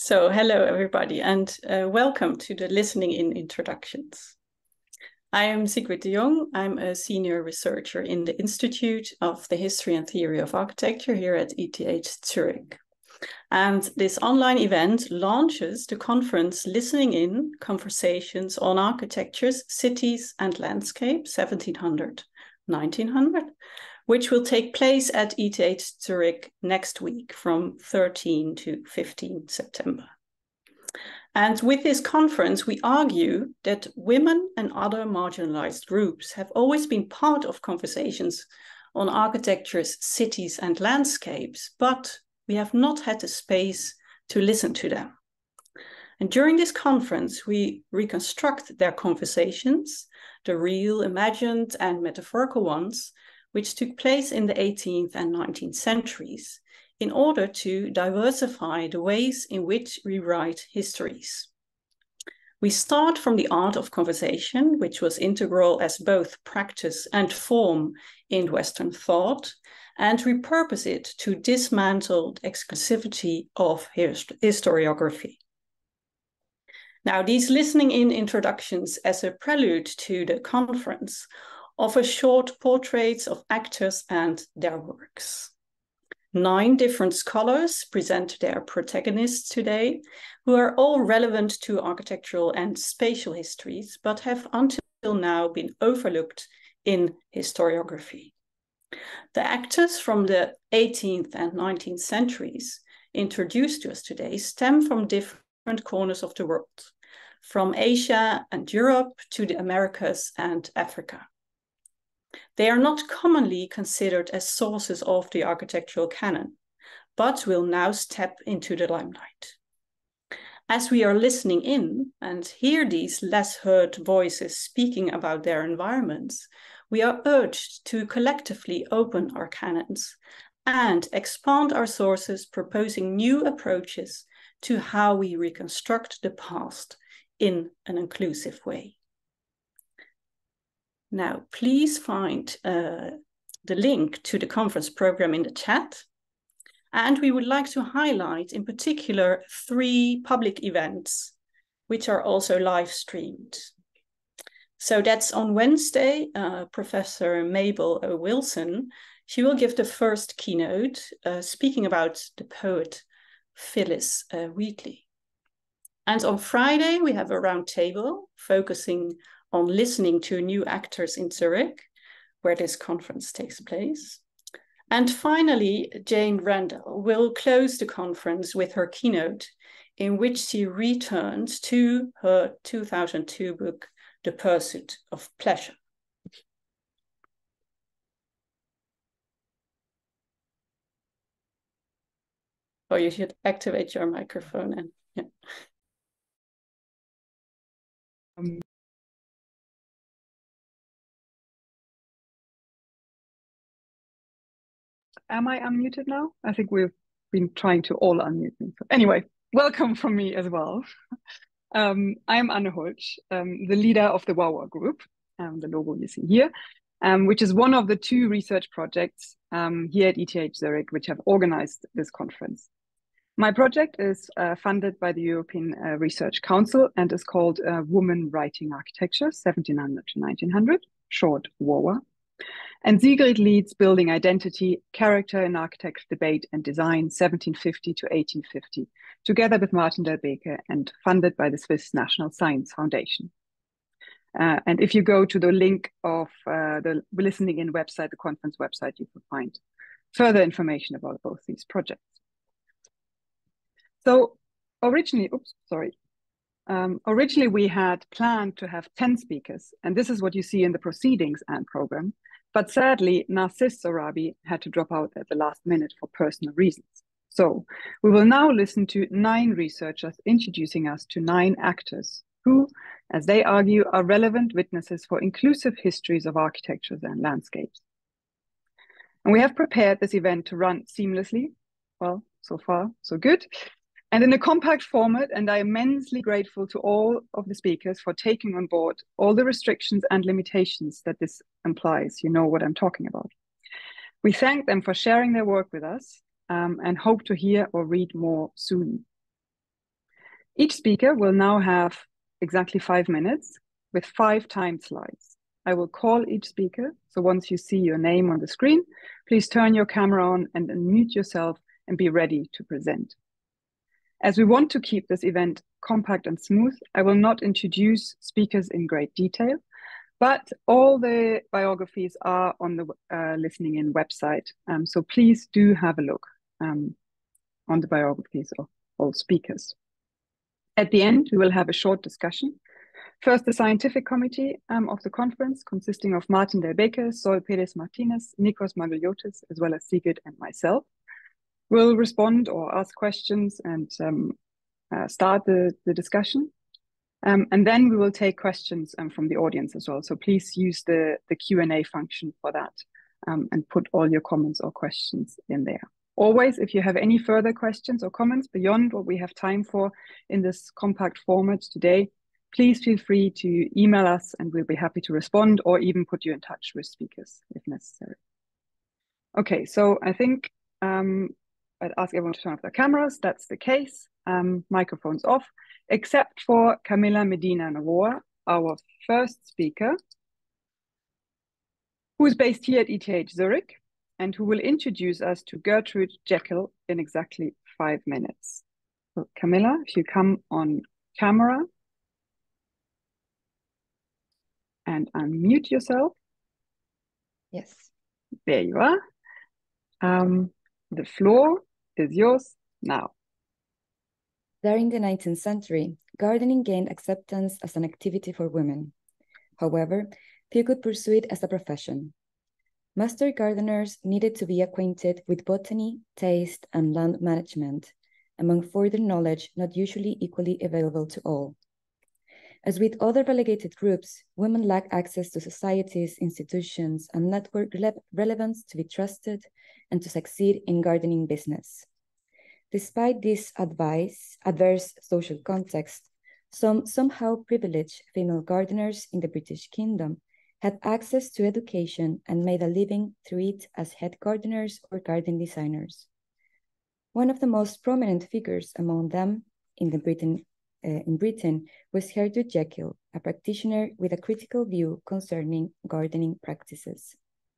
So hello everybody and welcome to the Listening In Introductions. I am Sigrid de Jong. I'm a senior researcher in the Institute of the History and Theory of Architecture here at ETH Zurich. And this online event launches the conference Listening In Conversations on Architectures, Cities and Landscape 1700-1900, which will take place at ETH Zurich next week from 13 to 15 September. And with this conference, we argue that women and other marginalized groups have always been part of conversations on architectures, cities and landscapes, but we have not had the space to listen to them. And during this conference, we reconstruct their conversations, the real, imagined and metaphorical ones, which took place in the 18th and 19th centuries, in order to diversify the ways in which we write histories. We start from the art of conversation, which was integral as both practice and form in Western thought, and repurpose it to dismantle the exclusivity of historiography. Now, these listening in introductions as a prelude to the conference offer short portraits of actors and their works. 9 different scholars present their protagonists today, who are all relevant to architectural and spatial histories, but have until now been overlooked in historiography. The actors from the 18th and 19th centuries introduced to us today stem from different corners of the world, from Asia and Europe to the Americas and Africa. They are not commonly considered as sources of the architectural canon, but will now step into the limelight. As we are listening in and hear these less heard voices speaking about their environments, we are urged to collectively open our canons and expand our sources, proposing new approaches to how we reconstruct the past in an inclusive way. Now, please find the link to the conference program in the chat. And we would like to highlight in particular 3 public events, which are also live streamed. So that's on Wednesday, Professor Mabel O. Wilson. She will give the first keynote, speaking about the poet Phyllis Wheatley. And on Friday, we have a round table focusing on listening to new actors in Zurich, where this conference takes place. And finally, Jane Randall will close the conference with her keynote, in which she returns to her 2002 book, The Pursuit of Pleasure. Oh, you should activate your microphone and yeah. Am I unmuted now? I think we've been trying to all unmute me. So anyway, welcome from me as well. I'm Anne Hultzsch, the leader of the WOWA group, the logo you see here, which is one of the 2 research projects here at ETH Zurich, which have organized this conference. My project is funded by the European Research Council and is called Women Writing Architecture, 1700 to 1900, short WOWA. And Sigrid leads Building Identity, Character in Architecture Debate and Design, 1750 to 1850, together with Martin Delbeke and funded by the Swiss National Science Foundation. And if you go to the link of the Listening In website, the conference website, you can find further information about both these projects. So originally we had planned to have 10 speakers, and this is what you see in the proceedings and program. But sadly, Narcisse Sorabi had to drop out at the last minute for personal reasons. So we will now listen to 9 researchers introducing us to 9 actors who, as they argue, are relevant witnesses for inclusive histories of architectures and landscapes. And we have prepared this event to run seamlessly. Well, so far, so good. And in a compact format, and I'm immensely grateful to all of the speakers for taking on board all the restrictions and limitations that this implies. You know what I'm talking about. We thank them for sharing their work with us and hope to hear or read more soon. Each speaker will now have exactly 5 minutes with 5 time slides. I will call each speaker, so once you see your name on the screen, please turn your camera on and unmute yourself and be ready to present. As we want to keep this event compact and smooth, I will not introduce speakers in great detail, but all the biographies are on the Listening In website, so please do have a look on the biographies of all speakers. At the end, we will have a short discussion. First, the scientific committee of the conference, consisting of Martin Del Beque, Sol Perez Martinez, Nikos Margoliotis, as well as Sigrid and myself, will respond or ask questions and start the discussion. And then we will take questions from the audience as well. So please use the Q&A function for that and put all your comments or questions in there. Always, if you have any further questions or comments beyond what we have time for in this compact format today, please feel free to email us and we'll be happy to respond or even put you in touch with speakers if necessary. Okay, so I think I'd ask everyone to turn off their cameras. That's the case. Microphones off, except for Camila Medina Novoa, our first speaker, who is based here at ETH Zurich and who will introduce us to Gertrude Jekyll in exactly 5 minutes. So Camilla, if you come on camera and unmute yourself. Yes. There you are. The floor is yours now. During the 19th century, gardening gained acceptance as an activity for women. However, few could pursue it as a profession. Master gardeners needed to be acquainted with botany, taste, and land management, among further knowledge not usually equally available to all. As with other relegated groups, women lack access to societies, institutions, and network relevance to be trusted and to succeed in gardening business. Despite this adverse social context, some somehow privileged female gardeners in the British Kingdom had access to education and made a living through it as head gardeners or garden designers. One of the most prominent figures among them in Britain was Gertrude Jekyll, a practitioner with a critical view concerning gardening practices.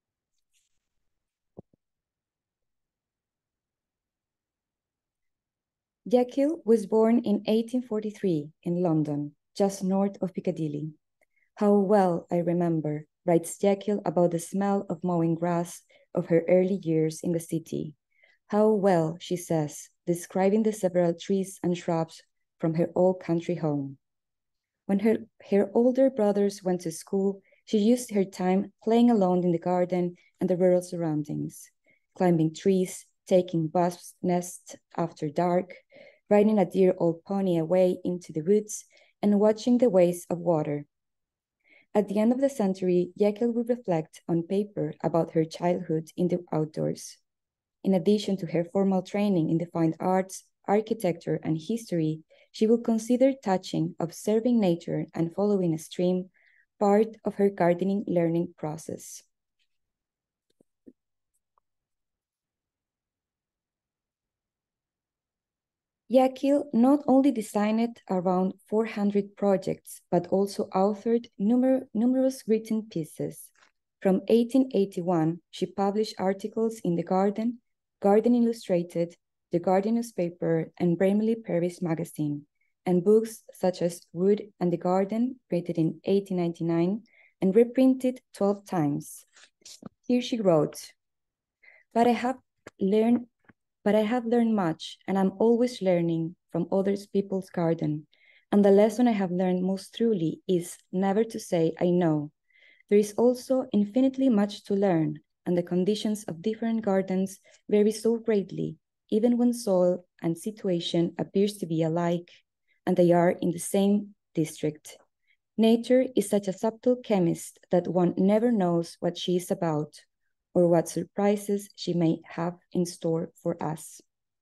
Jekyll was born in 1843 in London, just north of Piccadilly. How well I remember, writes Jekyll about the smell of mowing grass of her early years in the city. How well, she says, describing the several trees and shrubs from her old country home. When her older brothers went to school, she used her time playing alone in the garden and the rural surroundings, climbing trees, taking wasps' nests after dark, riding a dear old pony away into the woods, and watching the waves of water. At the end of the century, Jekyll would reflect on paper about her childhood in the outdoors. In addition to her formal training in the fine arts, architecture, and history, she will consider touching, observing nature, and following a stream part of her gardening learning process. Jekyll not only designed around 400 projects, but also authored numerous written pieces. From 1881, she published articles in The Garden, Garden Illustrated, The Garden newspaper, and Bramley Paris magazine, and books such as Wood and the Garden, printed in 1899 and reprinted 12 times. Here she wrote, But I have learned much, and I'm always learning from other people's garden. And the lesson I have learned most truly is never to say I know. There is also infinitely much to learn, and the conditions of different gardens vary so greatly, even when soil and situation appears to be alike, and they are in the same district. Nature is such a subtle chemist that one never knows what she is about, or what surprises she may have in store for us.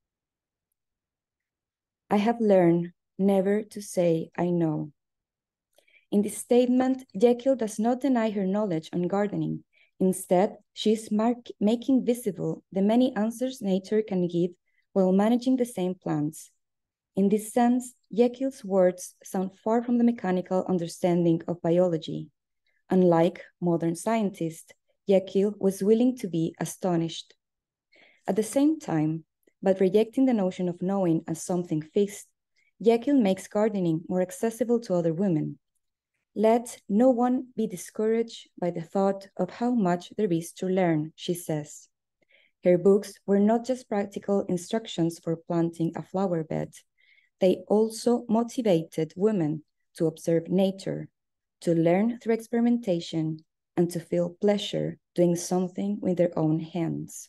I have learned never to say I know. In this statement, Jekyll does not deny her knowledge on gardening. Instead, she is making visible the many answers nature can give while managing the same plants. In this sense, Jekyll's words sound far from the mechanical understanding of biology. Unlike modern scientists, Jekyll was willing to be astonished. At the same time, by rejecting the notion of knowing as something fixed, Jekyll makes gardening more accessible to other women. Let no one be discouraged by the thought of how much there is to learn, she says. Her books were not just practical instructions for planting a flower bed. They also motivated women to observe nature, to learn through experimentation, and to feel pleasure doing something with their own hands.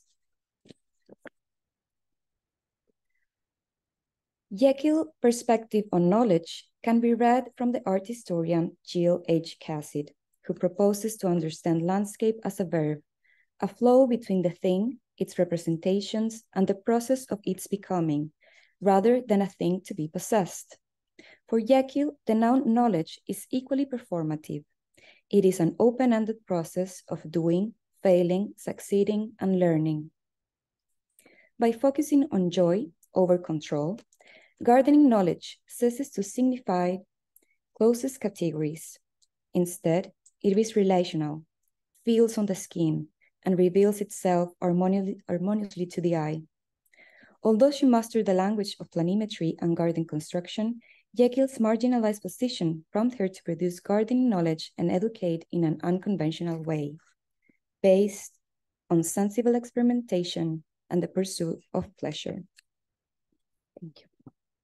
Jekyll's perspective on knowledge can be read from the art historian Jill H. Cassid, who proposes to understand landscape as a verb, a flow between the thing, its representations, and the process of its becoming, rather than a thing to be possessed. For Jekyll, the noun knowledge is equally performative. It is an open-ended process of doing, failing, succeeding, and learning. By focusing on joy over control, gardening knowledge ceases to signify closest categories. Instead, it is relational, feels on the skin, and reveals itself harmoniously to the eye. Although she mastered the language of planimetry and garden construction, Jekyll's marginalized position prompted her to produce gardening knowledge and educate in an unconventional way, based on sensible experimentation and the pursuit of pleasure. Thank you.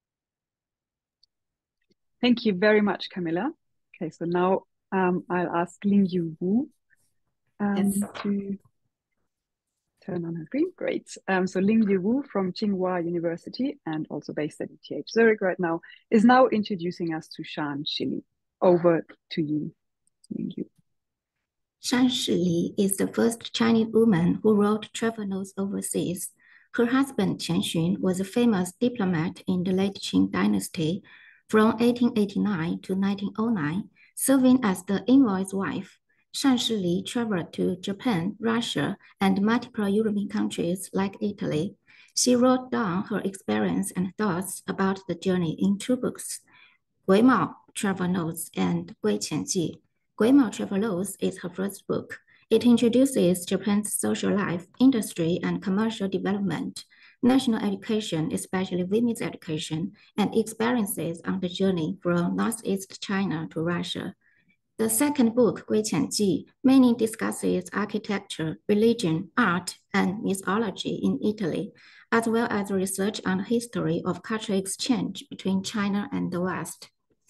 Thank you very much, Camilla. Okay, so now I'll ask Lingyu Wu to turn on her screen. Great. So Lingyu Wu from Tsinghua University and also based at ETH Zurich right now is now introducing us to Shan Shili. Over to you, Lingyu. Shan Shili is the first Chinese woman who wrote travel notes overseas. Her husband Qian Xun was a famous diplomat in the late Qing dynasty from 1889 to 1909, serving as the envoy's wife. Shan Shili traveled to Japan, Russia, and multiple European countries like Italy. She wrote down her experience and thoughts about the journey in 2 books, Guimao Travel Notes and Gui Qianji. Guimao Travel Notes is her first book. It introduces Japan's social life, industry, and commercial development, national education, especially women's education, and experiences on the journey from Northeast China to Russia. The second book, Gui Qianji, mainly discusses architecture, religion, art, and mythology in Italy, as well as research on the history of cultural exchange between China and the West.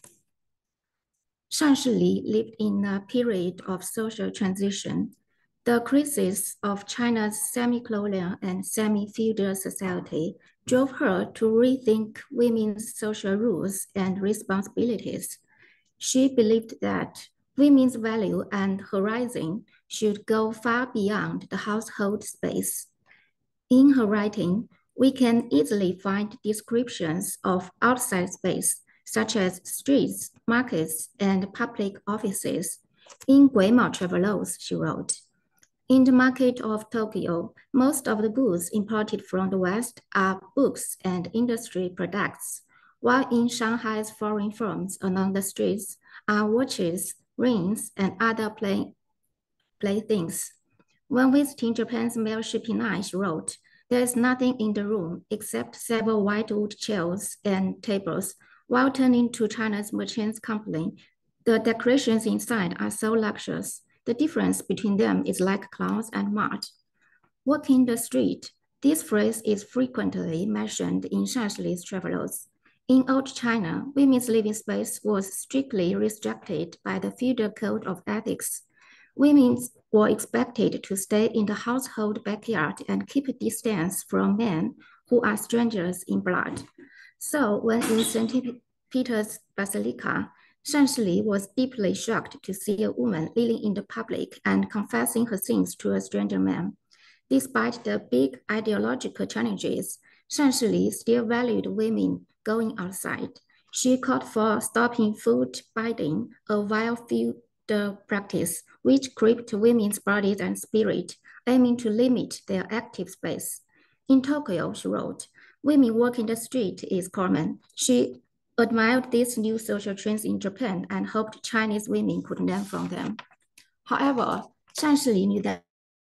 Shan Shili lived in a period of social transition. The crisis of China's semi-colonial and semi-feudal society drove her to rethink women's social rules and responsibilities. She believed that women's value and horizon should go far beyond the household space. In her writing, we can easily find descriptions of outside space, such as streets, markets, and public offices. In Guimao Travelogues, she wrote, "In the market of Tokyo, most of the goods imported from the West are books and industry products, while in Shanghai's foreign firms along the streets are watches, rings, and other playthings. When visiting Japan's mail shipping line," she wrote, "there is nothing in the room except several whitewood chairs and tables. While turning to China's merchants' company, the decorations inside are so luxurious. The difference between them is like clouds and mud." Walking the street, this phrase is frequently mentioned in Shan Shili's travelogues. In old China, women's living space was strictly restricted by the feudal code of ethics. Women were expected to stay in the household backyard and keep a distance from men who are strangers in blood. So when in St. Peter's Basilica, Shan Shili was deeply shocked to see a woman kneeling in the public and confessing her sins to a stranger man. Despite the big ideological challenges, Shan Shili still valued women going outside. She called for stopping food binding, a vile feudal practice which crept women's bodies and spirit, aiming to limit their active space. In Tokyo, she wrote, "Women walking the street is common." She admired these new social trends in Japan and hoped Chinese women could learn from them. However, Shanshili knew that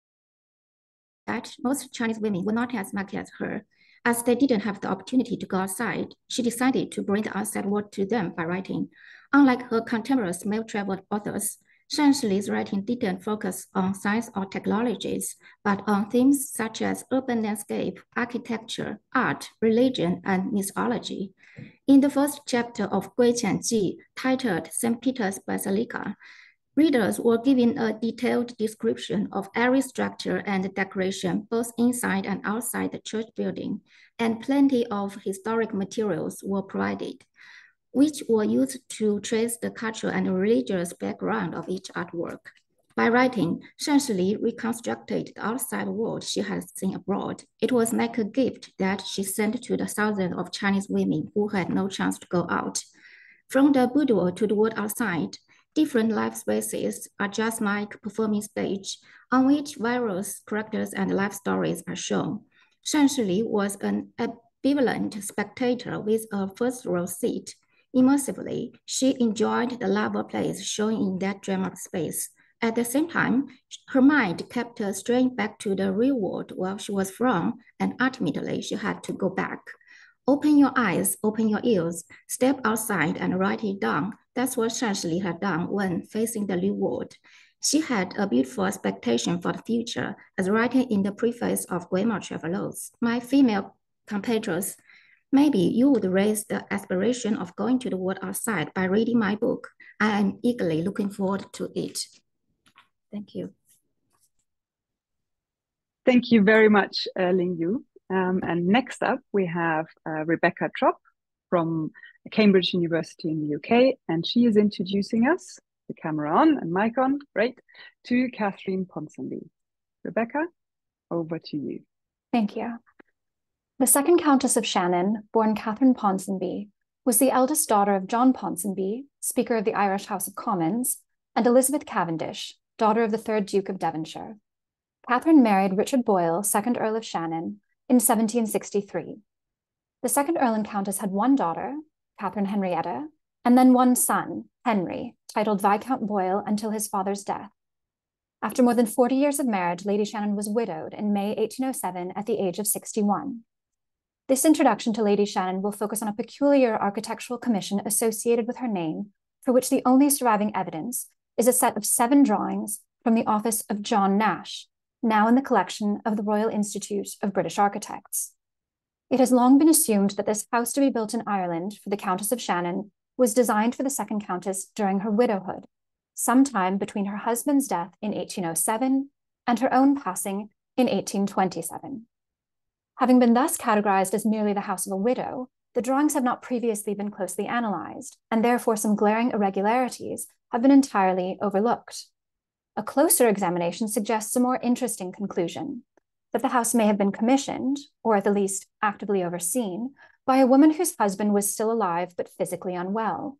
most Chinese women were not as lucky as her. As they didn't have the opportunity to go outside, she decided to bring the outside world to them by writing. Unlike her contemporaries male traveled authors, Shanshili's writing didn't focus on science or technologies, but on themes such as urban landscape, architecture, art, religion, and mythology. In the first chapter of Gui Qianji, titled St. Peter's Basilica, readers were given a detailed description of every structure and decoration, both inside and outside the church building, and plenty of historic materials were provided, which were used to trace the cultural and religious background of each artwork. By writing, Shanshili reconstructed the outside world she had seen abroad. It was like a gift that she sent to the thousands of Chinese women who had no chance to go out. From the boudoir to the world outside, different life spaces are just like performing stage on which various characters and life stories are shown. Shanshili was an ambivalent spectator with a first row seat. Immersively, she enjoyed the lava plays shown in that drama space. At the same time, her mind kept straying back to the real world where she was from, and ultimately she had to go back. Open your eyes, open your ears, step outside and write it down. That's what Shanshili had done when facing the new world. She had a beautiful expectation for the future, as written in the preface of Grammar Travelers. My female compatriots, maybe you would raise the aspiration of going to the world outside by reading my book. I am eagerly looking forward to it. Thank you. Thank you very much, Ling Yu. And next up, we have Rebecca Trop from Cambridge University in the UK, and she is introducing us, the camera on and mic on, great, to Catherine Ponsonby. Rebecca, over to you. Thank you. The second Countess of Shannon, born Catherine Ponsonby, was the eldest daughter of John Ponsonby, Speaker of the Irish House of Commons, and Elizabeth Cavendish, daughter of the 3rd Duke of Devonshire. Catherine married Richard Boyle, 2nd Earl of Shannon, in 1763. The 2nd Earl and Countess had one daughter, Catherine Henrietta, and then one son, Henry, titled Viscount Boyle until his father's death. After more than 40 years of marriage, Lady Shannon was widowed in May 1807 at the age of 61. This introduction to Lady Shannon will focus on a peculiar architectural commission associated with her name, for which the only surviving evidence is a set of 7 drawings from the office of John Nash, now in the collection of the Royal Institute of British Architects. It has long been assumed that this house to be built in Ireland for the Countess of Shannon was designed for the second Countess during her widowhood, sometime between her husband's death in 1807 and her own passing in 1827. Having been thus categorized as merely the house of a widow, the drawings have not previously been closely analyzed, and therefore some glaring irregularities have been entirely overlooked. A closer examination suggests a more interesting conclusion, that the house may have been commissioned, or at the least actively overseen, by a woman whose husband was still alive but physically unwell.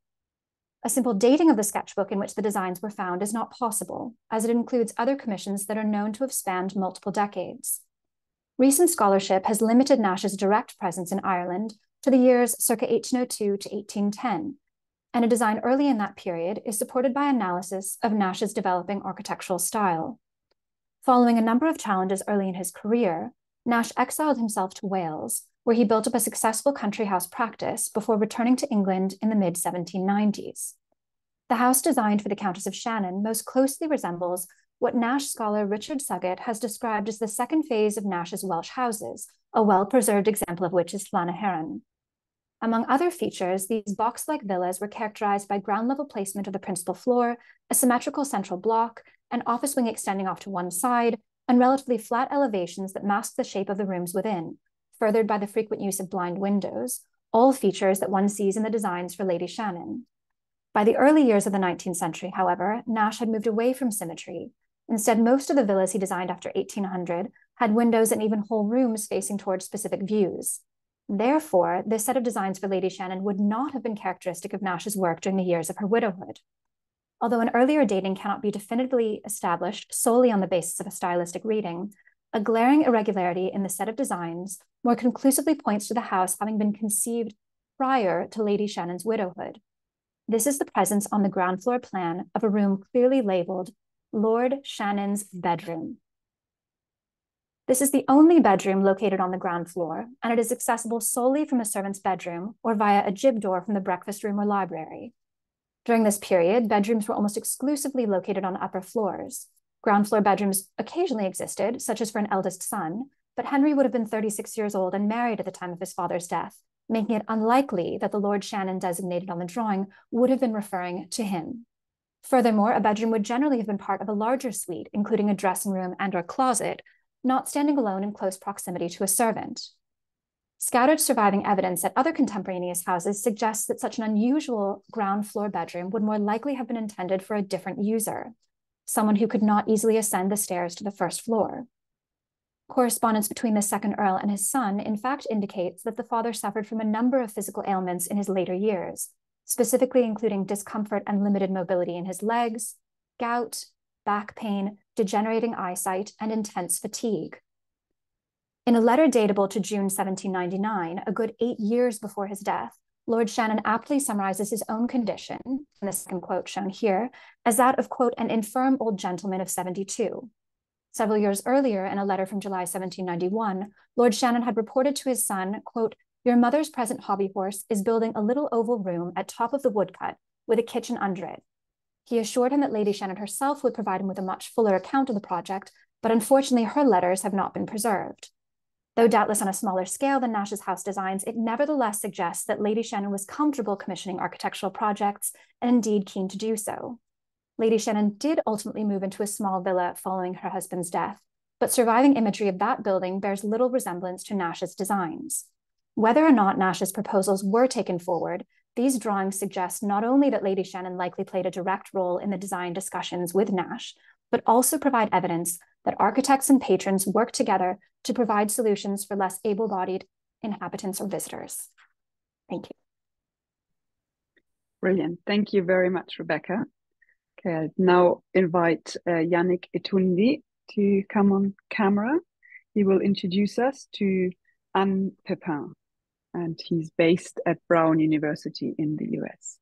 A simple dating of the sketchbook in which the designs were found is not possible, as it includes other commissions that are known to have spanned multiple decades. Recent scholarship has limited Nash's direct presence in Ireland to the years circa 1802 to 1810, and a design early in that period is supported by analysis of Nash's developing architectural style. Following a number of challenges early in his career, Nash exiled himself to Wales, where he built up a successful country house practice before returning to England in the mid-1790s. The house designed for the Countess of Shannon most closely resembles what Nash scholar Richard Suggett has described as the second phase of Nash's Welsh houses, a well-preserved example of which is Llanaheron. Among other features, these box-like villas were characterized by ground-level placement of the principal floor, a symmetrical central block, an office wing extending off to one side, and relatively flat elevations that mask the shape of the rooms within, furthered by the frequent use of blind windows, all features that one sees in the designs for Lady Shannon. By the early years of the 19th century, however, Nash had moved away from symmetry. Instead, most of the villas he designed after 1800 had windows and even whole rooms facing towards specific views. Therefore, this set of designs for Lady Shannon would not have been characteristic of Nash's work during the years of her widowhood. Although an earlier dating cannot be definitively established solely on the basis of a stylistic reading, a glaring irregularity in the set of designs more conclusively points to the house having been conceived prior to Lady Shannon's widowhood. This is the presence on the ground floor plan of a room clearly labeled Lord Shannon's bedroom. This is the only bedroom located on the ground floor, and it is accessible solely from a servant's bedroom or via a jib door from the breakfast room or library. During this period, bedrooms were almost exclusively located on upper floors. Ground floor bedrooms occasionally existed, such as for an eldest son, but Henry would have been 36 years old and married at the time of his father's death, making it unlikely that the Lord Shannon designated on the drawing would have been referring to him. Furthermore, a bedroom would generally have been part of a larger suite, including a dressing room and/or closet, not standing alone in close proximity to a servant. Scattered surviving evidence at other contemporaneous houses suggests that such an unusual ground floor bedroom would more likely have been intended for a different user, someone who could not easily ascend the stairs to the first floor. Correspondence between the second Earl and his son, in fact, indicates that the father suffered from a number of physical ailments in his later years, specifically including discomfort and limited mobility in his legs, gout, back pain, degenerating eyesight, and intense fatigue. In a letter datable to June 1799, a good 8 years before his death, Lord Shannon aptly summarizes his own condition, in the second quote shown here, as that of, quote, an infirm old gentleman of 72. Several years earlier, in a letter from July 1791, Lord Shannon had reported to his son, quote, your mother's present hobby horse is building a little oval room at top of the woodcut with a kitchen under it. He assured him that Lady Shannon herself would provide him with a much fuller account of the project, but unfortunately her letters have not been preserved. Though doubtless on a smaller scale than Nash's house designs, it nevertheless suggests that Lady Shannon was comfortable commissioning architectural projects and indeed keen to do so. Lady Shannon did ultimately move into a small villa following her husband's death, but surviving imagery of that building bears little resemblance to Nash's designs. Whether or not Nash's proposals were taken forward, these drawings suggest not only that Lady Shannon likely played a direct role in the design discussions with Nash, but also provide evidence that architects and patrons worked together to provide solutions for less able-bodied inhabitants or visitors. Thank you. Brilliant. Thank you very much, Rebecca. Okay, I'll now invite Yannick Etundi to come on camera. He will introduce us to Anne Pepin, and he's based at Brown University in the US.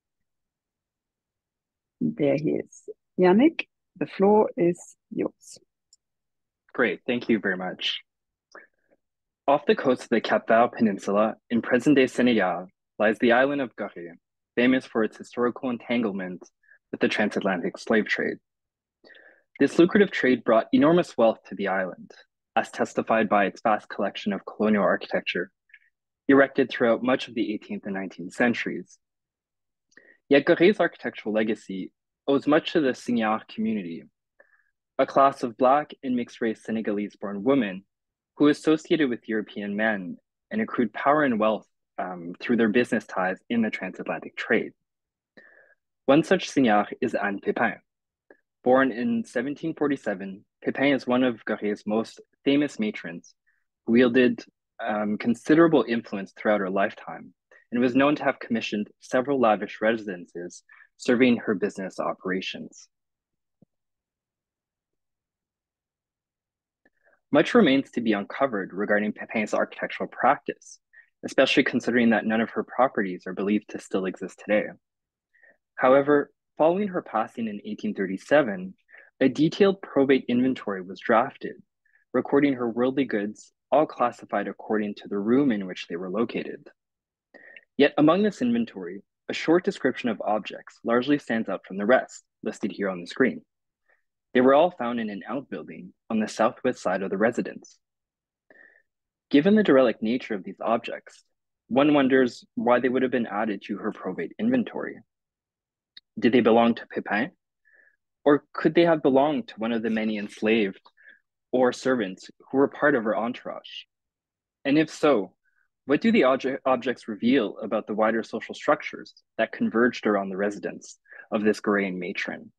There he is. Yannick, the floor is yours. Great, thank you very much. Off the coast of the Cap Vert Peninsula in present-day Senegal lies the island of Gorée, famous for its historical entanglement with the transatlantic slave trade. This lucrative trade brought enormous wealth to the island, as testified by its vast collection of colonial architecture, erected throughout much of the 18th and 19th centuries. Yet Gorée's architectural legacy owes much to the Signard community, a class of Black and mixed-race Senegalese-born women who associated with European men and accrued power and wealth through their business ties in the transatlantic trade. One such Signard is Anne Pepin. Born in 1747, Pepin is one of Gorée's most famous matrons, who wielded considerable influence throughout her lifetime and was known to have commissioned several lavish residences serving her business operations. Much remains to be uncovered regarding Pepin's architectural practice, especially considering that none of her properties are believed to still exist today. However, following her passing in 1837, a detailed probate inventory was drafted, recording her worldly goods, all classified according to the room in which they were located. Yet among this inventory, a short description of objects largely stands out from the rest, listed here on the screen. They were all found in an outbuilding on the southwest side of the residence. Given the derelict nature of these objects, one wonders why they would have been added to her probate inventory. Did they belong to Pepin? Or could they have belonged to one of the many enslaved or servants who were part of her entourage? And if so, what do the objects reveal about the wider social structures that converged around the residence of this Goréan matron?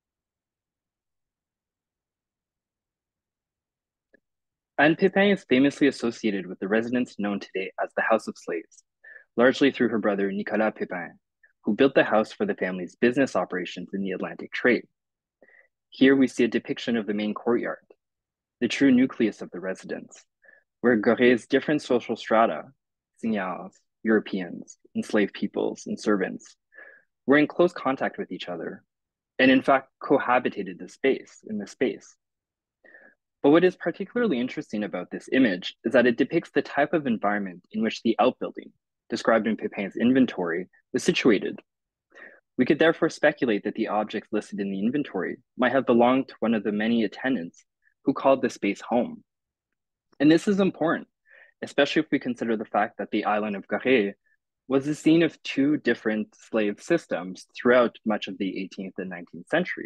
Anne Pepin is famously associated with the residence known today as the House of Slaves, largely through her brother Nicolas Pepin, who built the house for the family's business operations in the Atlantic trade. Here we see a depiction of the main courtyard, the true nucleus of the residence, where Gorée's different social strata Signals, Europeans, enslaved peoples, and servants were in close contact with each other, and in fact cohabitated in this space. But what is particularly interesting about this image is that it depicts the type of environment in which the outbuilding, described in Pépin's inventory, is situated. We could therefore speculate that the objects listed in the inventory might have belonged to one of the many attendants who called the space home. And this is important, especially if we consider the fact that the island of Garé was the scene of two different slave systems throughout much of the 18th and 19th century.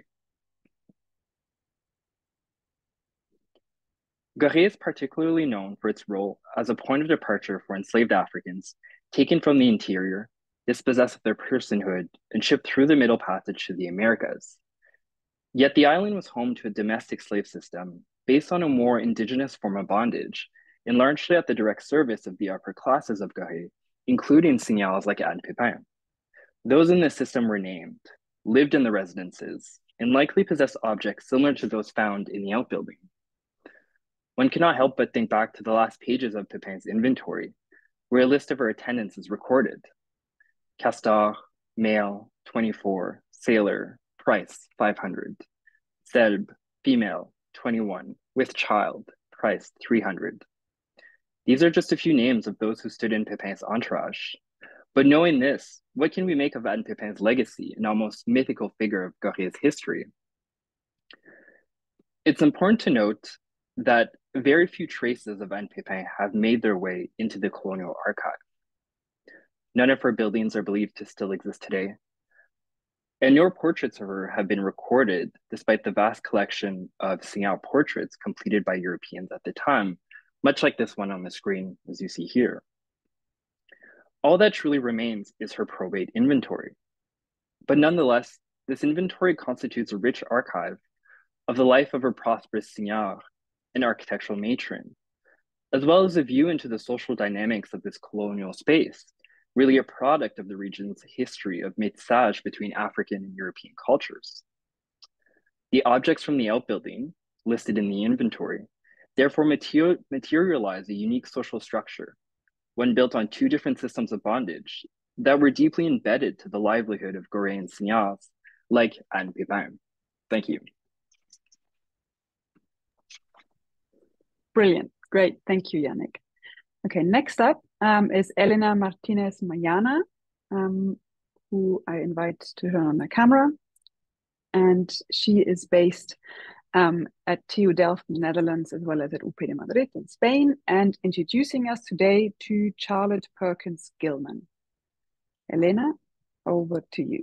Garé is particularly known for its role as a point of departure for enslaved Africans taken from the interior, dispossessed of their personhood, and shipped through the Middle Passage to the Americas. Yet the island was home to a domestic slave system based on a more indigenous form of bondage, and largely at the direct service of the upper classes of Garé, including signals like Anne Pépin. Those in this system were named, lived in the residences, and likely possessed objects similar to those found in the outbuilding. One cannot help but think back to the last pages of Pépin's inventory, where a list of her attendants is recorded. Castor, male, 24, sailor, price, 500. Selb, female, 21, with child, price, 300. These are just a few names of those who stood in Pépin's entourage. But knowing this, what can we make of Anne Pépin's legacy, an almost mythical figure of Garé's history? It's important to note that very few traces of Anne Pépin have made their way into the colonial archive. None of her buildings are believed to still exist today, and no portraits of her have been recorded, despite the vast collection of signal portraits completed by Europeans at the time, much like this one on the screen, as you see here. All that truly remains is her probate inventory. But nonetheless, this inventory constitutes a rich archive of the life of her prosperous seigneur and architectural matron, as well as a view into the social dynamics of this colonial space, really a product of the region's history of métissage between African and European cultures. The objects from the outbuilding, listed in the inventory, therefore materialize a unique social structure, one built on two different systems of bondage that were deeply embedded to the livelihood of Goréan signals like Anne Pépin. Thank you. Brilliant, great, thank you, Yannick. Okay, next up is Elena Martinez Mayana, who I invite to turn on the camera. And she is based at TU Delft, Netherlands, as well as at UP de Madrid in Spain, and introducing us today to Charlotte Perkins Gilman. Elena, over to you.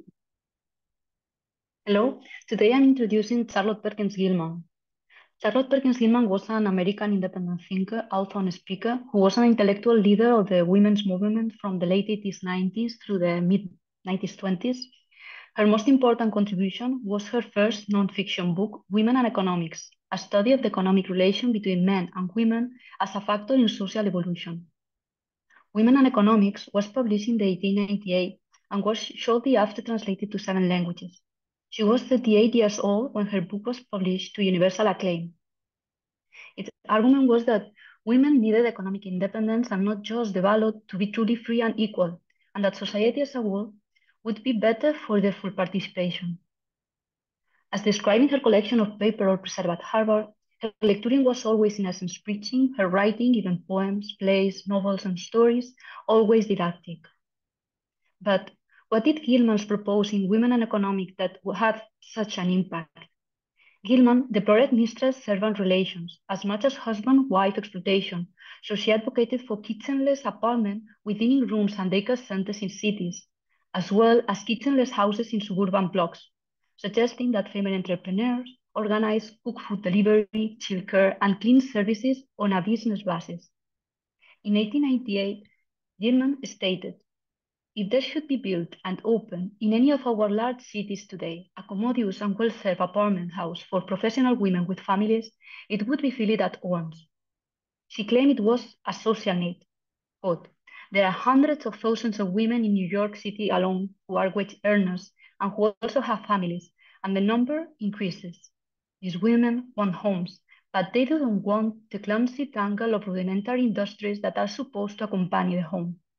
Hello, today I'm introducing Charlotte Perkins Gilman. Charlotte Perkins Gilman was an American independent thinker, author, and speaker who was an intellectual leader of the women's movement from the late 80s, 90s through the mid-90s, 20s. Her most important contribution was her first non-fiction book, Women and Economics, a study of the economic relation between men and women as a factor in social evolution. Women and Economics was published in 1898 and was shortly after translated to 7 languages. She was 38 years old when her book was published to universal acclaim. Its argument was that women needed economic independence and not just developed to be truly free and equal, and that society as a whole would be better for their full participation. As described in her collection of papers preserved at Harvard, her lecturing was always in essence preaching, her writing, even poems, plays, novels, and stories, always didactic. But what did Gilman propose in Women and Economics that had such an impact? Gilman deplored mistress-servant relations as much as husband-wife exploitation, so she advocated for kitchenless apartments with dining rooms and daycare centers in cities, as well as kitchenless houses in suburban blocks, suggesting that female entrepreneurs organize cook food delivery, childcare, and clean services on a business basis. In 1898, Gilman stated, "If there should be built and open in any of our large cities today a commodious and well-served apartment house for professional women with families, it would be filled at once." She claimed it was a social need. Quote, "There are hundreds of thousands of women in New York City alone who are wage earners and who also have families, and the number increases. These women want homes, but they don't want the clumsy tangle of rudimentary industries that are supposed to accompany the home.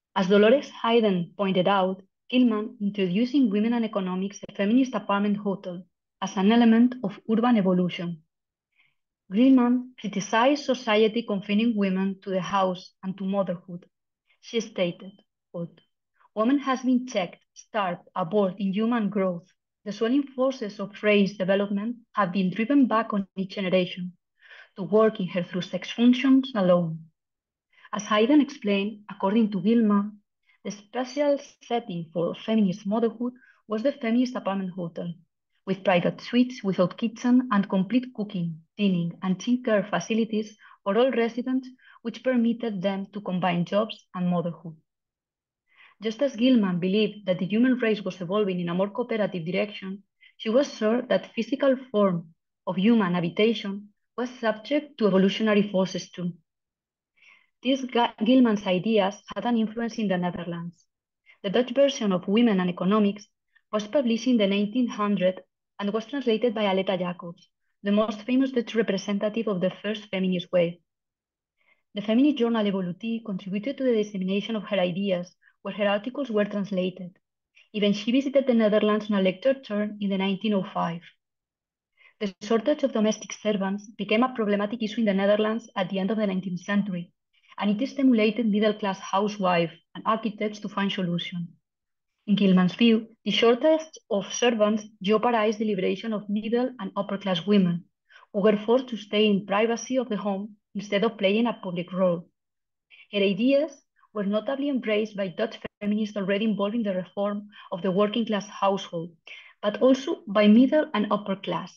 As Dolores Hayden pointed out, Gilman introduced in Women and Economics a feminist apartment hotel as an element of urban evolution. Gilman criticized society confining women to the house and to motherhood. She stated, quote, "Woman has been checked, starved, abhorred in human growth. The swelling forces of race development have been driven back on each generation to work in her through sex functions alone." As Hayden explained, according to Gilman, the special setting for feminist motherhood was the feminist apartment hotel, with private suites without kitchen and complete cooking, cleaning, and teen care facilities for all residents, which permitted them to combine jobs and motherhood. Just as Gilman believed that the human race was evolving in a more cooperative direction, she was sure that physical form of human habitation was subject to evolutionary forces too. These Gilman's ideas had an influence in the Netherlands. The Dutch version of Women and Economics was published in the 1900s and was translated by Aletta Jacobs, the most famous Dutch representative of the first feminist wave. The feminist journal Evolutie contributed to the dissemination of her ideas, where her articles were translated. Even she visited the Netherlands on a lecture tour in the 1905. The shortage of domestic servants became a problematic issue in the Netherlands at the end of the 19th century, and it stimulated middle-class housewives and architects to find solutions. In Gilman's view, the shortage of servants jeopardized the liberation of middle and upper-class women, who were forced to stay in privacy of the home instead of playing a public role. Her ideas were notably embraced by Dutch feminists already involved in the reform of the working-class household, but also by middle and upper class.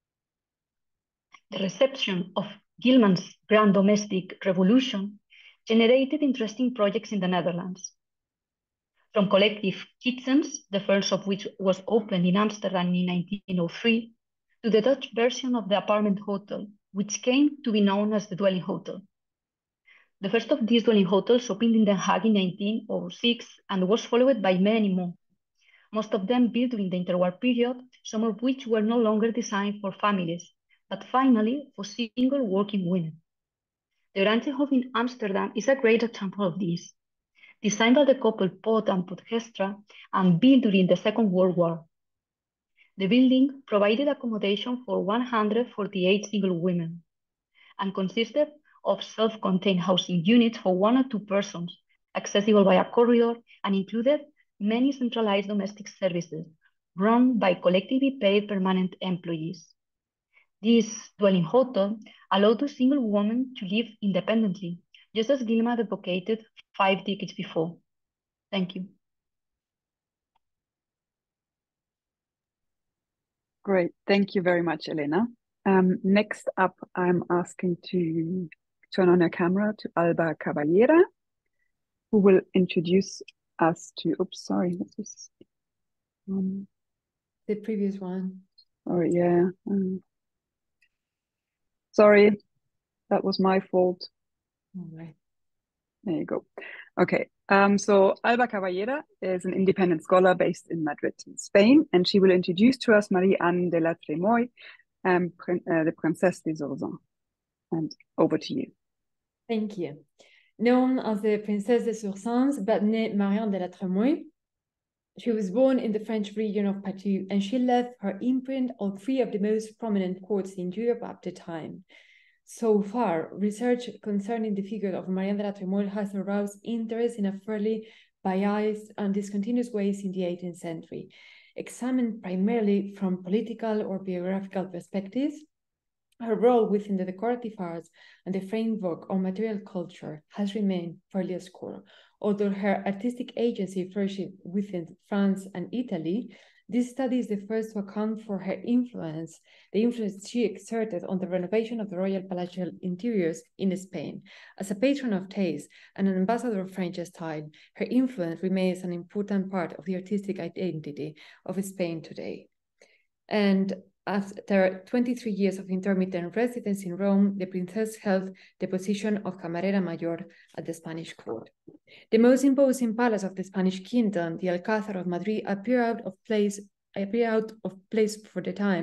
The reception of Gilman's Grand Domestic Revolution generated interesting projects in the Netherlands. From collective kitchens, the first of which was opened in Amsterdam in 1903, to the Dutch version of the apartment hotel, which came to be known as the dwelling hotel. The first of these dwelling hotels opened in Den Haag in 1906 and was followed by many more, most of them built during the interwar period, some of which were no longer designed for families, but finally for single working women. The Oranjehof in Amsterdam is a great example of this, designed by the couple Pot and Potgestra and built during the Second World War. The building provided accommodation for 148 single women and consisted of self-contained housing units for 1 or 2 persons, accessible by a corridor, and included many centralized domestic services run by collectively paid permanent employees. This dwelling hotel allowed the single woman to live independently, just as Gilman advocated 5 decades before. Thank you. Great, thank you very much, Elena. Next up, I'm asking to turn on her camera to Alba Caballera, who will introduce us to, oops, sorry, what's this? The previous one. Oh, yeah. Sorry, that was my fault. All right. There you go. Okay, so Alba Caballera is an independent scholar based in Madrid, Spain, and she will introduce to us Marie-Anne de la Trémoille, the Princesse des Ursins. And over to you. Thank you. Known as the Princesse des Ursins, but née Marie-Anne de la Trémoille, she was born in the French region of Poitou, and she left her imprint on 3 of the most prominent courts in Europe at the time. So far, research concerning the figure of Marie-Anne de la Trémoille has aroused interest in a fairly biased and discontinuous ways in the 18th century, examined primarily from political or biographical perspectives. Her role within the decorative arts and the framework of material culture has remained fairly obscure. Although her artistic agency flourished within France and Italy, this study is the first to account for her influence, the influence she exerted on the renovation of the royal palatial interiors in Spain. As a patron of taste and an ambassador of French style, her influence remains an important part of the artistic identity of Spain today. And after 23 years of intermittent residence in Rome, the princess held the position of Camarera Mayor at the Spanish court. The most imposing palace of the Spanish kingdom, the Alcázar of Madrid, appeared out of place for the time,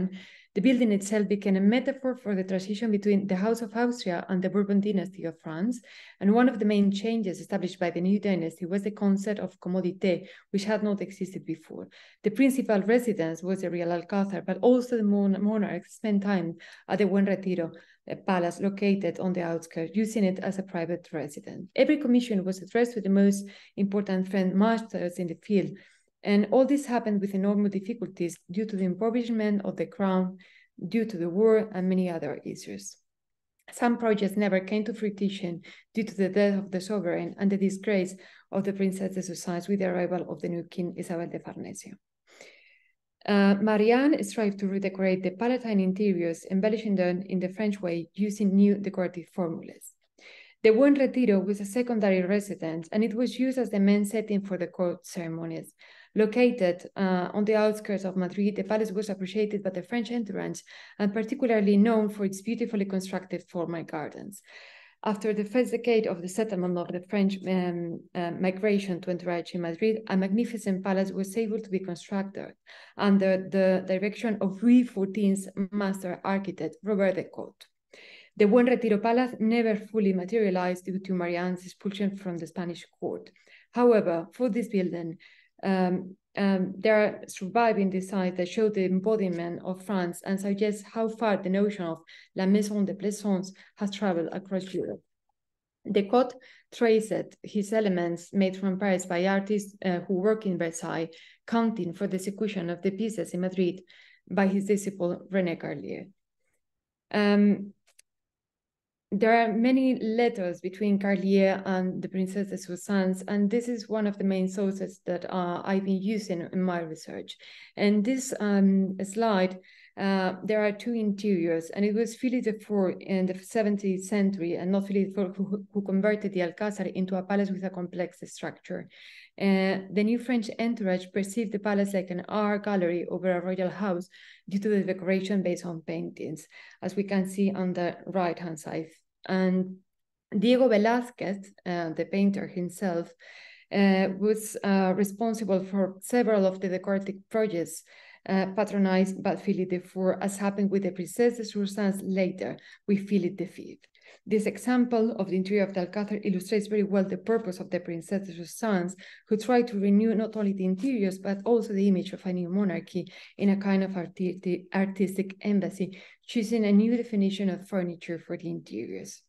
The building itself became a metaphor for the transition between the House of Austria and the Bourbon dynasty of France. And one of the main changes established by the new dynasty was the concept of commodité, which had not existed before. The principal residence was the Real Alcázar, but also the monarchs spent time at the Buen Retiro palace located on the outskirts, using it as a private residence. Every commission was addressed to the most important French masters in the field, and all this happened with enormous difficulties due to the impoverishment of the crown, due to the war, and many other issues. Some projects never came to fruition due to the death of the sovereign and the disgrace of the Princess de Soissons with the arrival of the new King Isabel de Farnesio. Marianne strived to redecorate the Palatine interiors, embellishing them in the French way using new decorative formulas. The Buen Retiro was a secondary residence, and it was used as the main setting for the court ceremonies. Located on the outskirts of Madrid, the palace was appreciated by the French entourage and particularly known for its beautifully constructed formal gardens. After the first decade of the settlement of the French migration to entourage in Madrid, a magnificent palace was able to be constructed under the direction of Louis XIV's master architect, Robert de Cotte. The Buen Retiro Palace never fully materialized due to Marianne's expulsion from the Spanish court. However, for this building, there are surviving designs that show the embodiment of France and suggest how far the notion of la maison de plaisance has traveled across Europe. De Cotte traced his elements made from Paris by artists who work in Versailles, counting for the execution of the pieces in Madrid by his disciple René Carlier. There are many letters between Carlier and the Princess de Soissons, and this is one of the main sources that I've been using in my research. And this slide, there are two interiors, and it was Philip IV in the 17th century, and not Philip IV who converted the Alcázar into a palace with a complex structure. The new French entourage perceived the palace like an art gallery over a royal house due to the decoration based on paintings, as we can see on the right-hand side. And Diego Velázquez, the painter himself, was responsible for several of the decorative projects patronized by Philip IV, as happened with the Princess de Soissons later with Philip V. This example of the interior of the Alcázar illustrates very well the purpose of the Princess de Soissons, who tried to renew not only the interiors, but also the image of a new monarchy in a kind of artistic embassy, choosing a new definition of furniture for the interiors.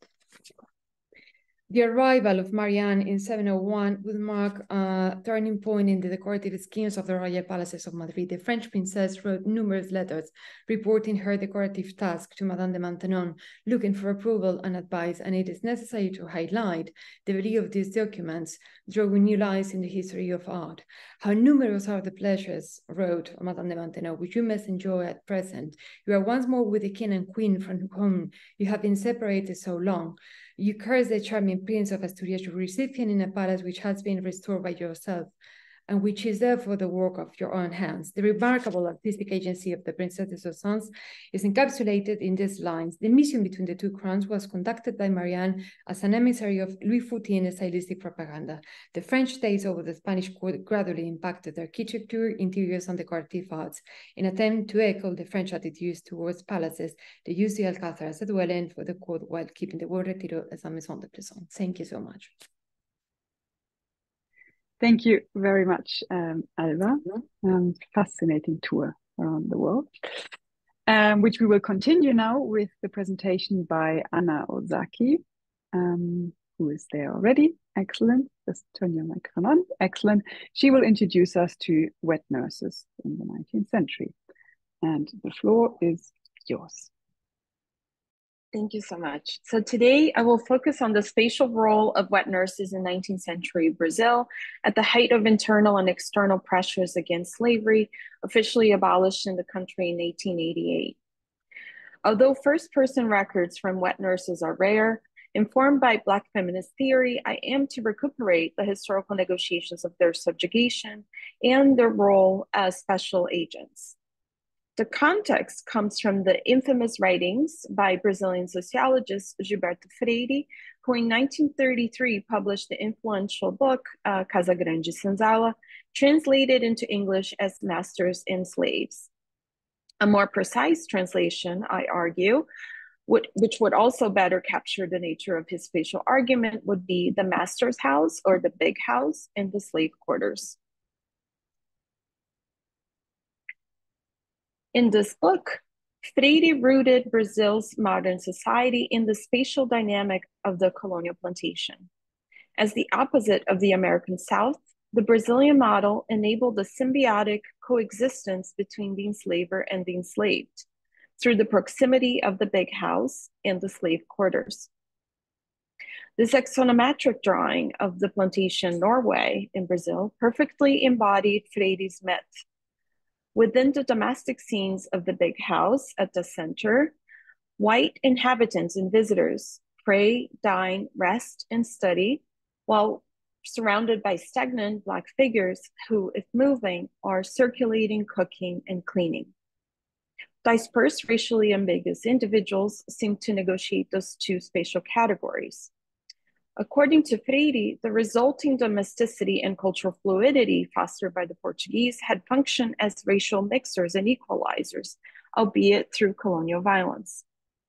The arrival of Marianne in 701 would mark a turning point in the decorative schemes of the royal palaces of Madrid. The French princess wrote numerous letters reporting her decorative task to Madame de Maintenon, looking for approval and advice, and it is necessary to highlight the value of these documents, drawing new lines in the history of art. How numerous are the pleasures, wrote Madame de Maintenon, which you must enjoy at present. You are once more with the king and queen from whom you have been separated so long. You curse the charming Prince of Asturias, you receive him in a palace which has been restored by yourself, and which is therefore the work of your own hands. The remarkable artistic agency of the Princess de Soissons is encapsulated in these lines. The mission between the two crowns was conducted by Marianne as an emissary of Louis XIV stylistic propaganda. The French taste over the Spanish court gradually impacted their architecture, interiors, and decorative arts. In an attempt to echo the French attitudes towards palaces, they used the Alcázar as a dwelling for the court while keeping the Buen Retiro as a maison de plaisance. Thank you so much. Thank you very much, Alba. Fascinating tour around the world, which we will continue now with the presentation by Anne Hultzsch, who is there already. Excellent. Just turn your microphone on. Excellent. She will introduce us to wet nurses in the 19th century. And the floor is yours. Thank you so much. So today I will focus on the spatial role of wet nurses in 19th century Brazil at the height of internal and external pressures against slavery, officially abolished in the country in 1888. Although first-person records from wet nurses are rare, informed by Black feminist theory, I am to recuperate the historical negotiations of their subjugation and their role as special agents. The context comes from the infamous writings by Brazilian sociologist Gilberto Freire, who in 1933 published the influential book Casa Grande Senzala, translated into English as Masters and Slaves. A more precise translation, I argue, which would also better capture the nature of his spatial argument, would be the master's house or the big house and the slave quarters. In this book, Freire rooted Brazil's modern society in the spatial dynamic of the colonial plantation. As the opposite of the American South, the Brazilian model enabled the symbiotic coexistence between the enslaver and the enslaved through the proximity of the big house and the slave quarters. This axonometric drawing of the plantation Norway in Brazil perfectly embodied Freire's myth. Within the domestic scenes of the big house at the center, white inhabitants and visitors pray, dine, rest, and study, while surrounded by stagnant Black figures who, if moving, are circulating, cooking, and cleaning. Dispersed, racially ambiguous individuals seem to negotiate those two spatial categories. According to Freire, the resulting domesticity and cultural fluidity fostered by the Portuguese had functioned as racial mixers and equalizers, albeit through colonial violence.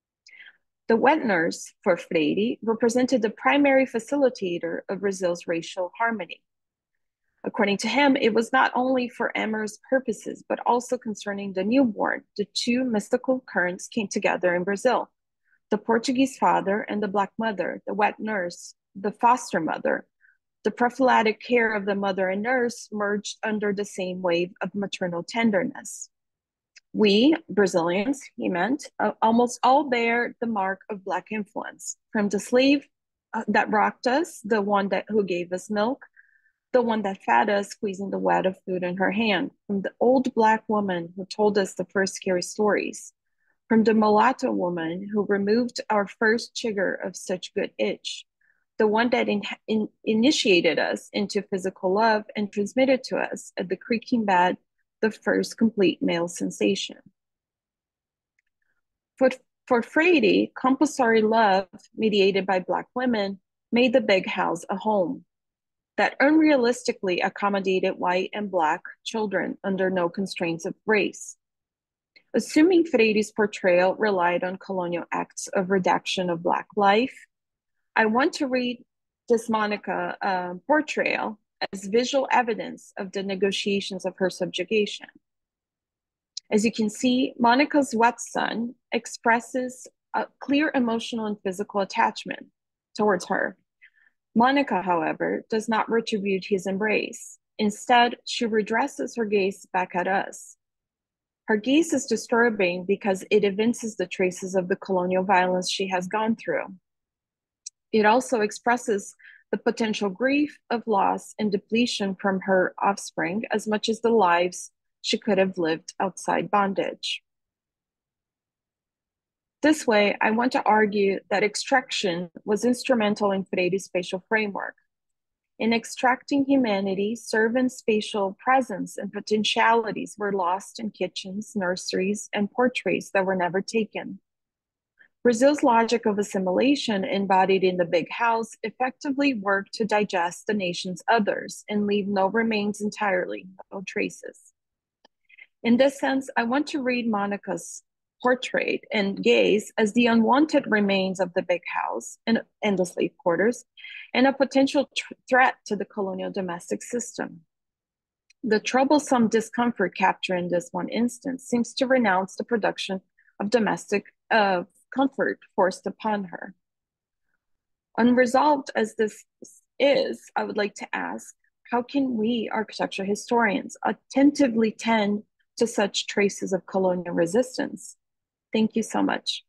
The wet nurse, for Freire, represented the primary facilitator of Brazil's racial harmony. According to him, it was not only for amorous purposes, but also concerning the newborn. The two mystical currents came together in Brazil. The Portuguese father and the Black mother, the wet nurse, the foster mother. The prophylactic care of the mother and nurse merged under the same wave of maternal tenderness. We, Brazilians, he meant, almost all bear the mark of Black influence, from the slave that rocked us, the one who gave us milk, the one that fed us, squeezing the wet of food in her hand, from the old Black woman who told us the first scary stories, from the mulatto woman who removed our first chigger of such good itch, the one that initiated us into physical love and transmitted to us at the creaking bed the first complete male sensation. For Freire, compulsory love mediated by Black women made the big house a home that unrealistically accommodated white and Black children under no constraints of race. Assuming Freire's portrayal relied on colonial acts of redaction of Black life, I want to read this Monica portrayal as visual evidence of the negotiations of her subjugation. As you can see, Monica's wet son expresses a clear emotional and physical attachment towards her. Monica, however, does not retribute his embrace. Instead, she redresses her gaze back at us. Her gaze is disturbing because it evinces the traces of the colonial violence she has gone through. It also expresses the potential grief of loss and depletion from her offspring as much as the lives she could have lived outside bondage. This way, I want to argue that extraction was instrumental in Freire's spatial framework. In extracting humanity, servant spatial presence and potentialities were lost in kitchens, nurseries, and portraits that were never taken. Brazil's logic of assimilation, embodied in the big house, effectively worked to digest the nation's others and leave no remains entirely, no traces. In this sense, I want to read Monica's portrait and gaze as the unwanted remains of the big house and the slave quarters, and a potential threat to the colonial domestic system. The troublesome discomfort captured in this one instance seems to renounce the production of domestic comfort forced upon her. Unresolved as this is, I would like to ask, how can we, architecture historians, attentively tend to such traces of colonial resistance? Thank you so much.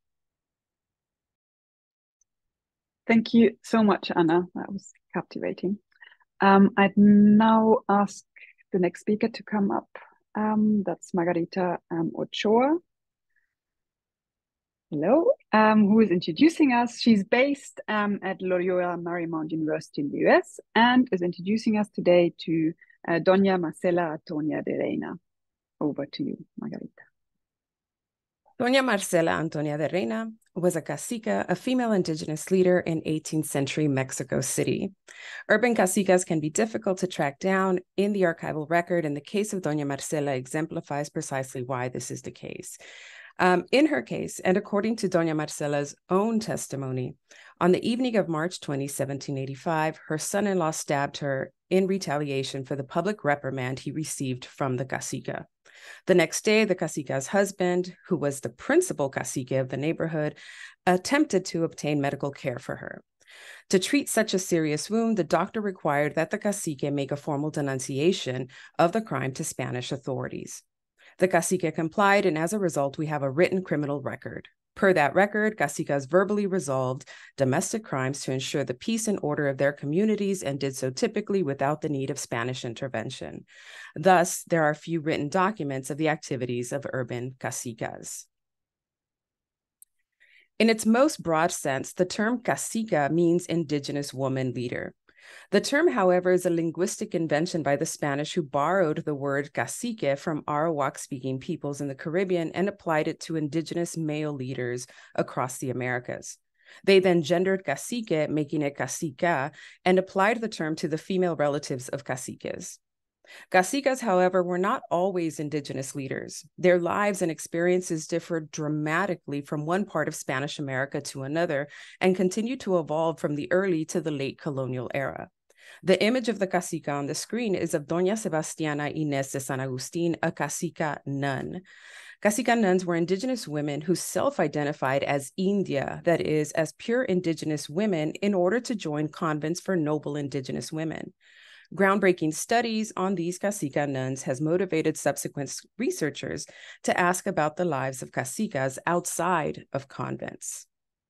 Thank you so much, Anna. That was captivating. I'd now ask the next speaker to come up. That's Margarita Ochoa. Hello, who is introducing us. She's based at Loyola Marymount University in the US and is introducing us today to Doña Marcela Antonia de Reina. Over to you, Margarita. Doña Marcela Antonia de Reina was a cacica, a female indigenous leader in 18th century Mexico City. Urban cacicas can be difficult to track down in the archival record, and the case of Doña Marcela exemplifies precisely why this is the case. In her case, and according to Doña Marcela's own testimony, on the evening of March 20, 1785, her son-in-law stabbed her in retaliation for the public reprimand he received from the cacica. The next day, the cacica's husband, who was the principal cacique of the neighborhood, attempted to obtain medical care for her. To treat such a serious wound, the doctor required that the cacique make a formal denunciation of the crime to Spanish authorities. The cacique complied, and as a result, we have a written criminal record. Per that record, cacicas verbally resolved domestic crimes to ensure the peace and order of their communities, and did so typically without the need of Spanish intervention. Thus, there are few written documents of the activities of urban cacicas. In its most broad sense, the term cacica means indigenous woman leader. The term, however, is a linguistic invention by the Spanish, who borrowed the word cacique from Arawak-speaking peoples in the Caribbean and applied it to indigenous male leaders across the Americas. They then gendered cacique, making it cacica, and applied the term to the female relatives of caciques. Cacicas, however, were not always indigenous leaders. Their lives and experiences differed dramatically from one part of Spanish America to another, and continued to evolve from the early to the late colonial era. The image of the cacica on the screen is of Doña Sebastiana Inés de San Agustin, a cacica nun. Cacica nuns were indigenous women who self-identified as India, that is, as pure indigenous women, in order to join convents for noble indigenous women. Groundbreaking studies on these cacica nuns has motivated subsequent researchers to ask about the lives of cacicas outside of convents.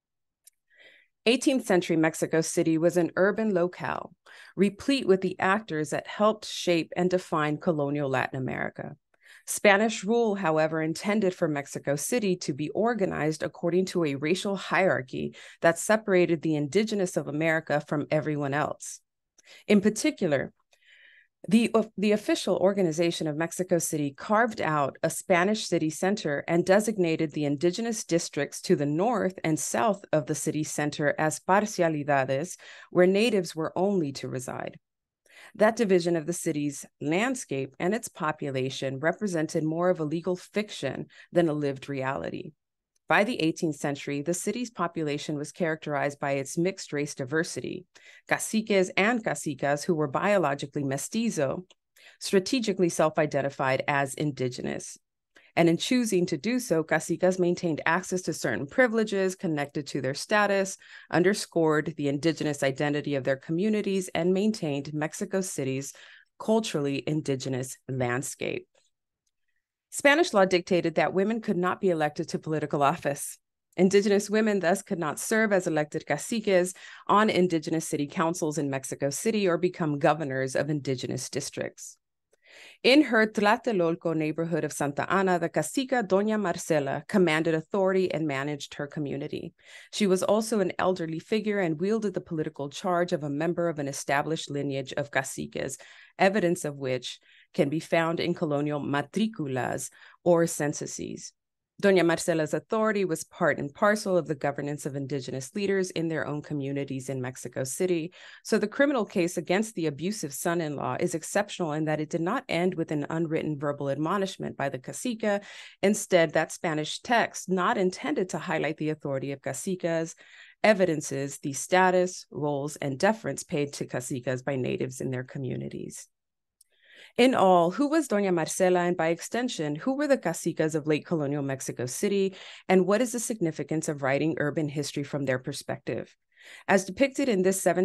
18th century Mexico City was an urban locale, replete with the actors that helped shape and define colonial Latin America. Spanish rule, however, intended for Mexico City to be organized according to a racial hierarchy that separated the indigenous of America from everyone else. In particular, the official organization of Mexico City carved out a Spanish city center and designated the indigenous districts to the north and south of the city center as parcialidades, where natives were only to reside. That division of the city's landscape and its population represented more of a legal fiction than a lived reality. By the 18th century, the city's population was characterized by its mixed race diversity. Caciques and cacicas who were biologically mestizo strategically self-identified as indigenous. And in choosing to do so, cacicas maintained access to certain privileges connected to their status, underscored the indigenous identity of their communities, and maintained Mexico City's culturally indigenous landscape. Spanish law dictated that women could not be elected to political office. Indigenous women thus could not serve as elected caciques on indigenous city councils in Mexico City or become governors of indigenous districts. In her Tlatelolco neighborhood of Santa Ana, the cacica Doña Marcela commanded authority and managed her community. She was also an elderly figure and wielded the political charge of a member of an established lineage of caciques, evidence of which can be found in colonial matriculas or censuses. Doña Marcela's authority was part and parcel of the governance of indigenous leaders in their own communities in Mexico City. So the criminal case against the abusive son-in-law is exceptional in that it did not end with an unwritten verbal admonishment by the cacica. Instead, that Spanish text, not intended to highlight the authority of cacicas, evidences the status, roles, and deference paid to cacicas by natives in their communities. In all, who was Doña Marcela, and by extension, who were the cacicas of late colonial Mexico City, and what is the significance of writing urban history from their perspective? As depicted in this late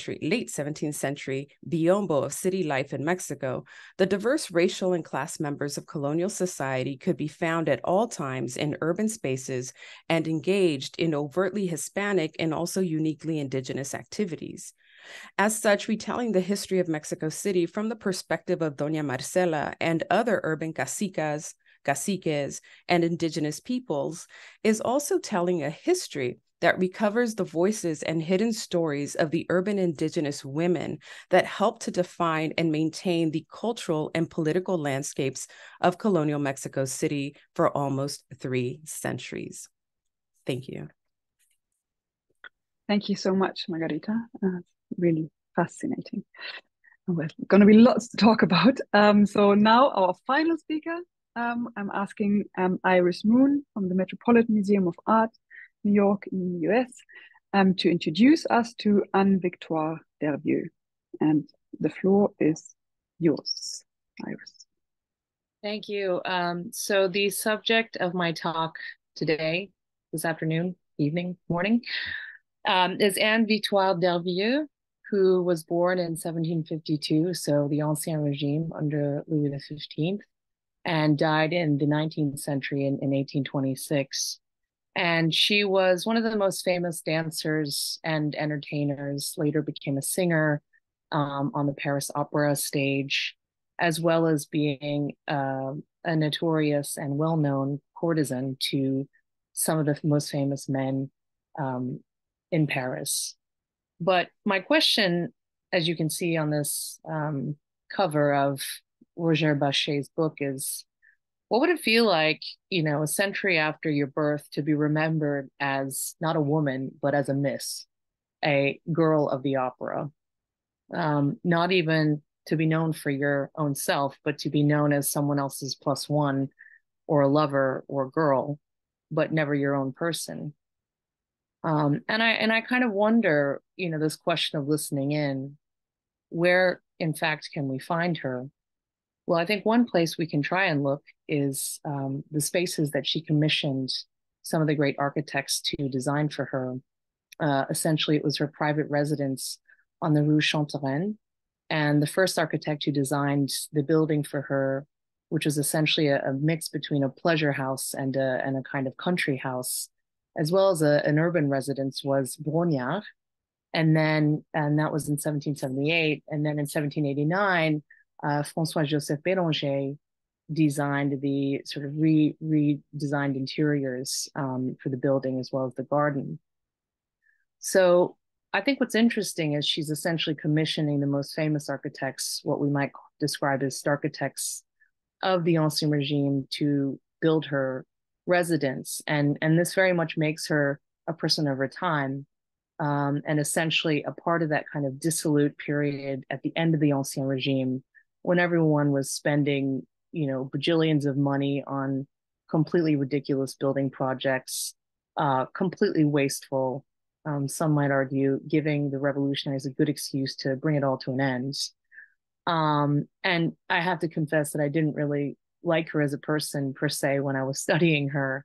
17th century biombo of city life in Mexico, the diverse racial and class members of colonial society could be found at all times in urban spaces and engaged in overtly Hispanic and also uniquely indigenous activities. As such, retelling the history of Mexico City from the perspective of Doña Marcela and other urban cacicas, caciques, and indigenous peoples is also telling a history that recovers the voices and hidden stories of the urban indigenous women that helped to define and maintain the cultural and political landscapes of colonial Mexico City for almost 3 centuries. Thank you. Thank you so much, Margarita. Really fascinating. Well, going to be lots to talk about. So now our final speaker, I'm asking Iris Moon from the Metropolitan Museum of Art, New York in the US, to introduce us to Anne Victoire Dervieux. And the floor is yours, Iris. Thank you. So the subject of my talk today, this afternoon, evening, morning, is Anne Victoire Dervieux, who was born in 1752, so the Ancien Regime under Louis XV, and died in the 19th century in 1826. And she was one of the most famous dancers and entertainers, later became a singer on the Paris Opera stage, as well as being a notorious and well-known courtesan to some of the most famous men in Paris. But my question, as you can see on this cover of Roger Bachet's book, is what would it feel like, you know, a century after your birth to be remembered as not a woman, but as a miss, a girl of the opera? Not even to be known for your own self, but to be known as someone else's plus one or a lover or girl, but never your own person. And I kind of wonder, you know, this question of listening in, where in fact can we find her? Well, I think one place we can try and look is the spaces that she commissioned some of the great architects to design for her. Essentially, it was her private residence on the Rue Chantereine. And the first architect who designed the building for her, which was essentially a mix between a pleasure house and a kind of country house, as well as an urban residence, was Brognard. And that was in 1778. And then in 1789, François-Joseph Béranger designed the sort of redesigned interiors for the building as well as the garden. So I think what's interesting is she's essentially commissioning the most famous architects, what we might describe as architects of the Ancien Regime, to build her residence. And this very much makes her a person of her time, and essentially a part of that kind of dissolute period at the end of the Ancien Regime, when everyone was spending, you know, bajillions of money on completely ridiculous building projects, completely wasteful. Some might argue giving the revolutionaries a good excuse to bring it all to an end. And I have to confess that I didn't really like her as a person per se when I was studying her.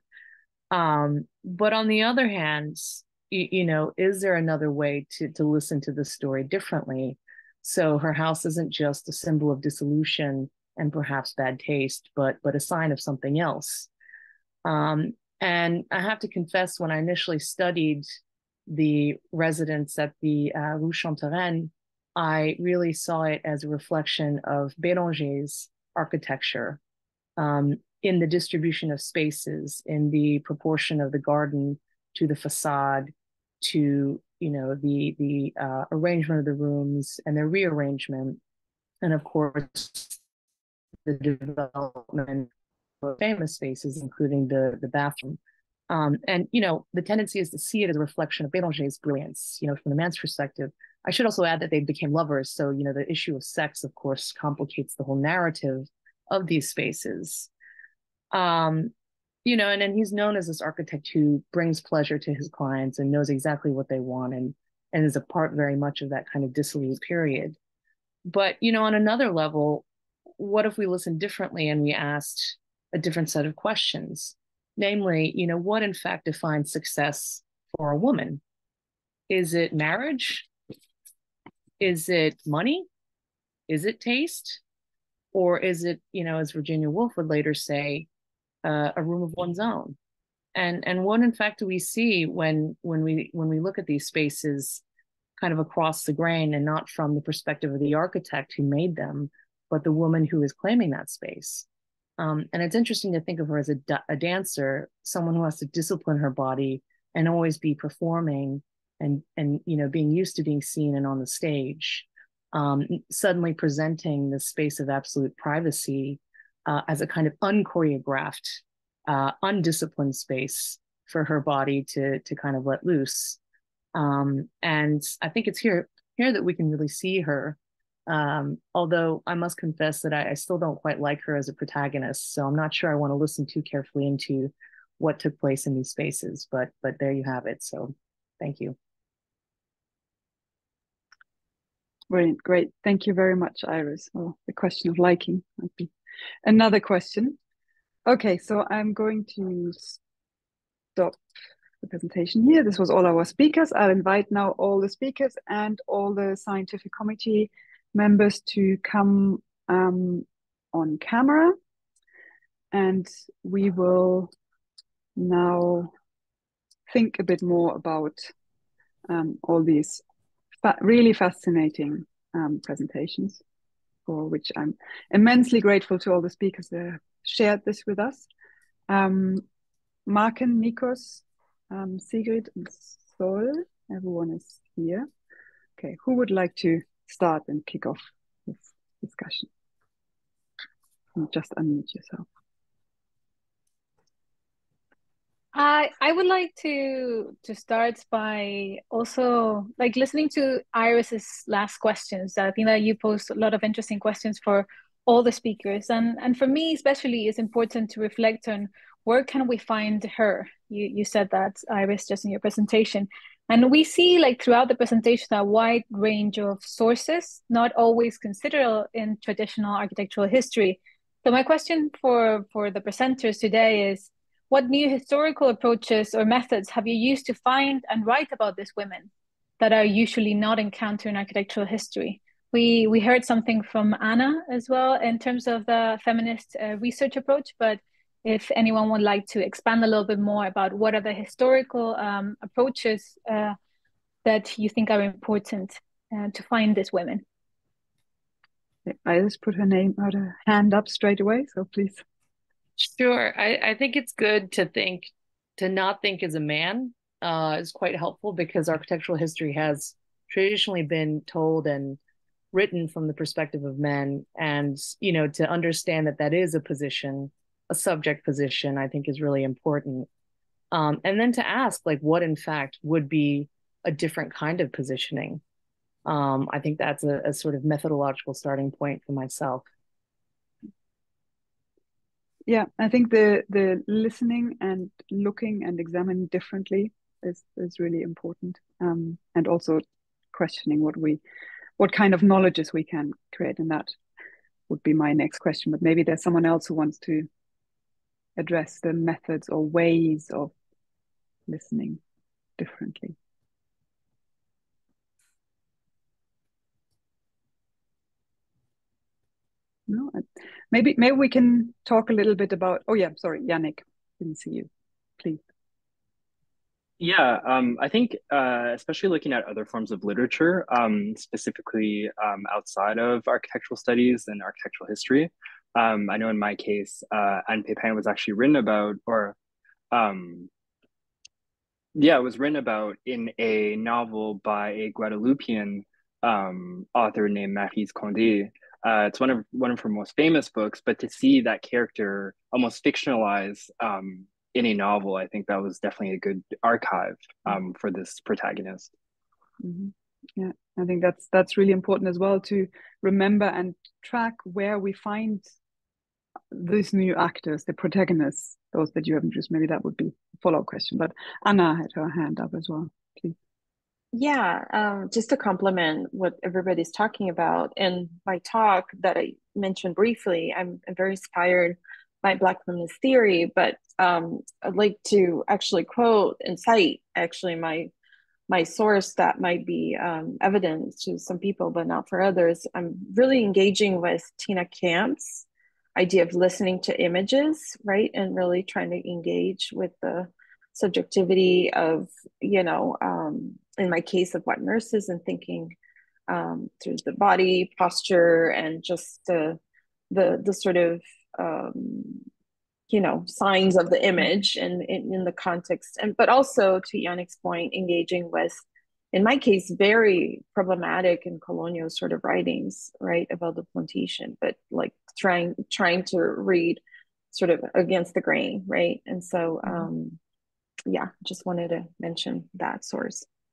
But on the other hand, you know, is there another way to listen to the story differently? So her house isn't just a symbol of dissolution and perhaps bad taste, but a sign of something else. And I have to confess, when I initially studied the residence at the Rue Chantereine, I really saw it as a reflection of Béranger's architecture, in the distribution of spaces, in the proportion of the garden to the facade, to, you know, the arrangement of the rooms and their rearrangement, and of course the development of famous spaces, including the bathroom. And, you know, the tendency is to see it as a reflection of Béranger's brilliance, you know, from the man's perspective. I should also add that they became lovers. So, you know, the issue of sex, of course, complicates the whole narrative of these spaces. You know, and then he's known as this architect who brings pleasure to his clients and knows exactly what they want, and is a part very much of that kind of dissolute period. But, you know, on another level, what if we listened differently and we asked a different set of questions? Namely, you know, what in fact defines success for a woman? Is it marriage? Is it money? Is it taste? Or is it, you know, as Virginia Woolf would later say, a room of one's own? And what in fact do we see when we look at these spaces kind of across the grain, and not from the perspective of the architect who made them, but the woman who is claiming that space? And it's interesting to think of her as a dancer, someone who has to discipline her body and always be performing and you know, being used to being seen and on the stage, suddenly presenting the space of absolute privacy as a kind of unchoreographed, undisciplined space for her body to kind of let loose. And I think it's here that we can really see her. Although I must confess that I still don't quite like her as a protagonist, so I'm not sure I want to listen too carefully into what took place in these spaces, but there you have it. So thank you. Brilliant, great. Thank you very much, Iris. Well, the question of liking might be another question. Okay, so I'm going to stop the presentation here. This was all our speakers. I'll invite now all the speakers and all the scientific committee members to come on camera. And we will now think a bit more about all these really fascinating presentations, for which I'm immensely grateful to all the speakers that have shared this with us. Marken, Nikos, Sigrid, and Sol, everyone is here. Okay, who would like to start and kick off this discussion? And just unmute yourself. I would like to start by also like listening to Iris's last questions. I think that you posed a lot of interesting questions for all the speakers, and for me especially, it's important to reflect on where can we find her. You said that, Iris, just in your presentation, and we see like throughout the presentation a wide range of sources, not always considered in traditional architectural history. So my question for the presenters today is, what new historical approaches or methods have you used to find and write about these women that are usually not encountered in architectural history? We heard something from Anna as well in terms of the feminist research approach, but if anyone would like to expand a little bit more about what are the historical approaches that you think are important to find these women. I just put her name out, a hand up straight away, so please. Sure. I think it's good to not think as a man is quite helpful, because architectural history has traditionally been told and written from the perspective of men. And, to understand that is a position, a subject position, I think is really important. And then to ask, like, what in fact would be a different kind of positioning. I think that's a sort of methodological starting point for myself. Yeah, I think the listening and looking and examining differently is really important, and also questioning what kind of knowledges we can create, and that would be my next question. But maybe there's someone else who wants to address the methods or ways of listening differently. No, maybe we can talk a little bit about. Oh yeah, sorry, Yannick, didn't see you. Please. Yeah, I think especially looking at other forms of literature, specifically outside of architectural studies and architectural history. I know in my case, Anne Pépin was actually written about, or it was written about in a novel by a Guadeloupean author named Maryse Condé. It's one of her most famous books, but to see that character almost fictionalized in a novel, I think that was definitely a good archive for this protagonist. Mm-hmm. Yeah, I think that's really important as well, to remember and track where we find these new actors, the protagonists, those that you have introduced. Maybe that would be a follow-up question, but Anna had her hand up as well, please. Yeah, just to complement what everybody's talking about, in my talk that I mentioned briefly, I'm very inspired by Black feminist theory, but I'd like to actually quote and cite actually my source that might be evident to some people, but not for others. I'm really engaging with Tina Camp's idea of listening to images, right? And really trying to engage with the subjectivity of, in my case, of wet nurses, and thinking through the body posture and just the sort of signs of the image and in the context, but also, to Yannick's point, engaging with, in my case, very problematic and colonial sort of writings, right, about the plantation, but like trying to read sort of against the grain, right? And so just wanted to mention that source.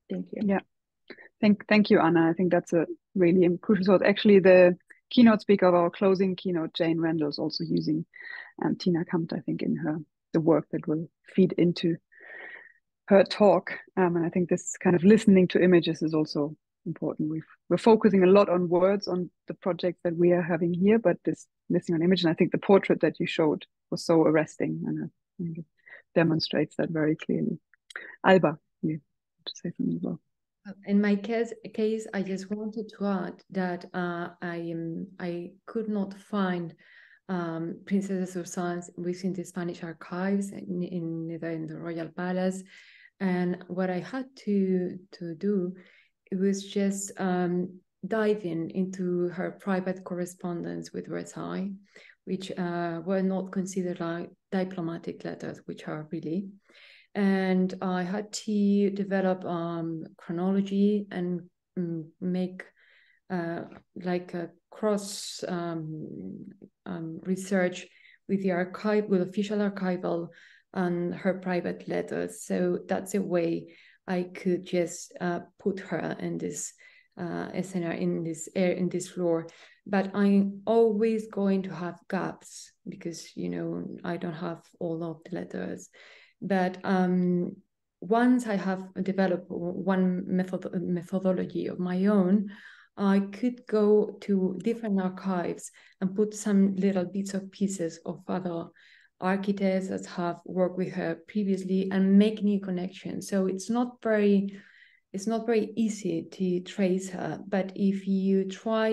Thank you. Yeah, thank you, Anna. I think that's a really crucial thought. Actually, the keynote speaker of our closing keynote, Jane Randall, is also using Tina Kamt, I think, in the work that will feed into her talk. And I think this kind of listening to images is also important. We're focusing a lot on words on the projects that we are having here, but this listening on image, and I think the portrait that you showed was so arresting, and I think it demonstrates that very clearly. Alba, you want to say something as well? In my case, I just wanted to add that I could not find Princesses of Science within the Spanish archives, neither in the Royal Palace. And what I had to do, it was just diving into her private correspondence with Versailles, which were not considered like diplomatic letters, which are really. And I had to develop chronology and make like a cross research with the archive, with official archival and her private letters. So that's a way I could just put her in this scenario, in this floor. But I'm always going to have gaps because, you know, I don't have all of the letters. But once I have developed one methodology of my own, I could go to different archives and put some little bits of pieces of other architects that have worked with her previously and make new connections. So it's not very easy to trace her, but if you try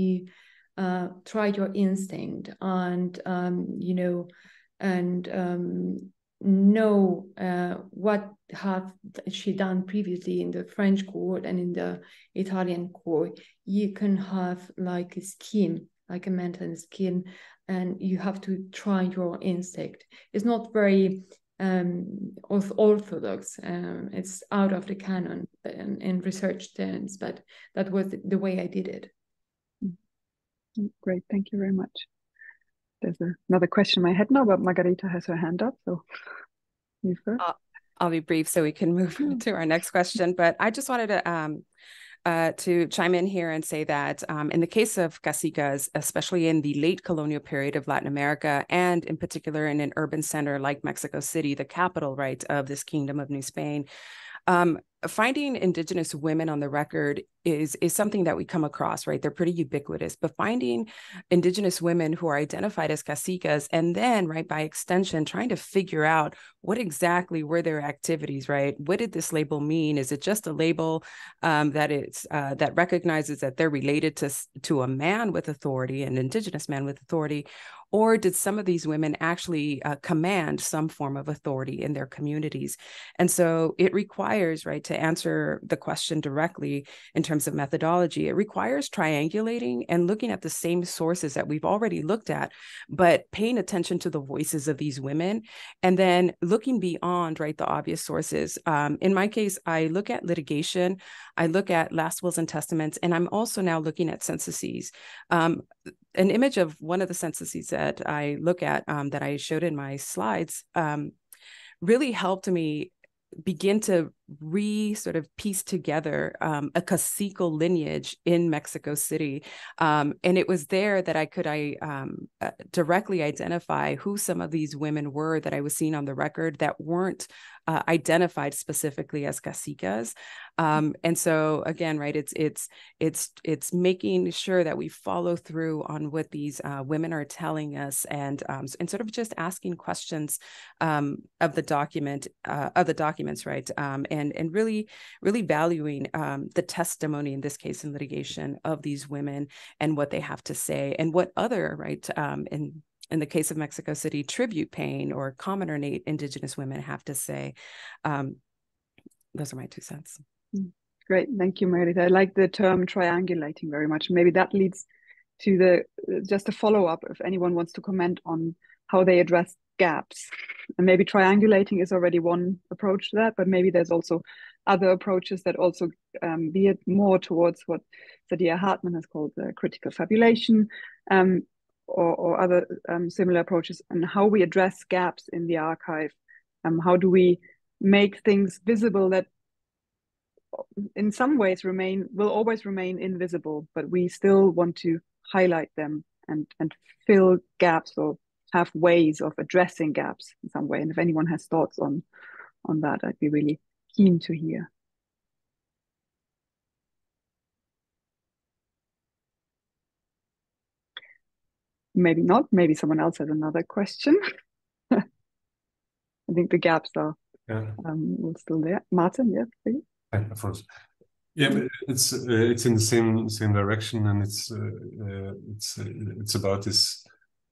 your instinct and know what have she done previously in the French court and in the Italian court, you can have like a scheme, like a mental scheme, and you have to try your instinct. It's not very orthodox. It's out of the canon in research terms, but that was the way I did it. Great, thank you very much. There's another question in my head now, but Margarita has her hand up, so you first. I'll be brief so we can move to our next question. But I just wanted to chime in here and say that in the case of cacicas, especially in the late colonial period of Latin America, and in particular in an urban center like Mexico City, the capital, right, of this Kingdom of New Spain, finding Indigenous women on the record is something that we come across, right? They're pretty ubiquitous, but finding Indigenous women who are identified as cacicas, and then, right, by extension, trying to figure out what exactly were their activities, right? What did this label mean? Is it just a label that recognizes that they're related to a man with authority, an Indigenous man with authority? Or did some of these women actually command some form of authority in their communities? And so it requires, right, to answer the question directly in terms of methodology, it requires triangulating and looking at the same sources that we've already looked at, but paying attention to the voices of these women, and then looking beyond, right, the obvious sources. In my case, I look at litigation, I look at last wills and testaments, and I'm also now looking at censuses. An image of one of the censuses that I look at, that I showed in my slides, really helped me begin to sort of piece together a cacical lineage in Mexico City. And it was there that I could directly identify who some of these women were that I was seeing on the record that weren't identified specifically as cacicas. And so again, right, it's making sure that we follow through on what these women are telling us, and sort of just asking questions of the documents, right? And really valuing the testimony, in this case in litigation, of these women and what they have to say, and what other, right, in the case of Mexico City, tribute paying or common or Indigenous women have to say. Those are my 2 cents. Great, thank you, Margarita. I like the term triangulating very much. Maybe that leads to just a follow-up if anyone wants to comment on how they address gaps. And maybe triangulating is already one approach to that, but maybe there's also other approaches that also veer more towards what Saidiya Hartman has called critical fabulation, or other similar approaches, and how we address gaps in the archive. How do we make things visible that in some ways will always remain invisible, but we still want to highlight them and fill gaps or have ways of addressing gaps in some way. And if anyone has thoughts on that, I'd be really keen to hear. Maybe not. Maybe someone else has another question. I think the gaps are still there. Martin, yeah, please. Of course. Yeah, but it's in the same direction, and it's about this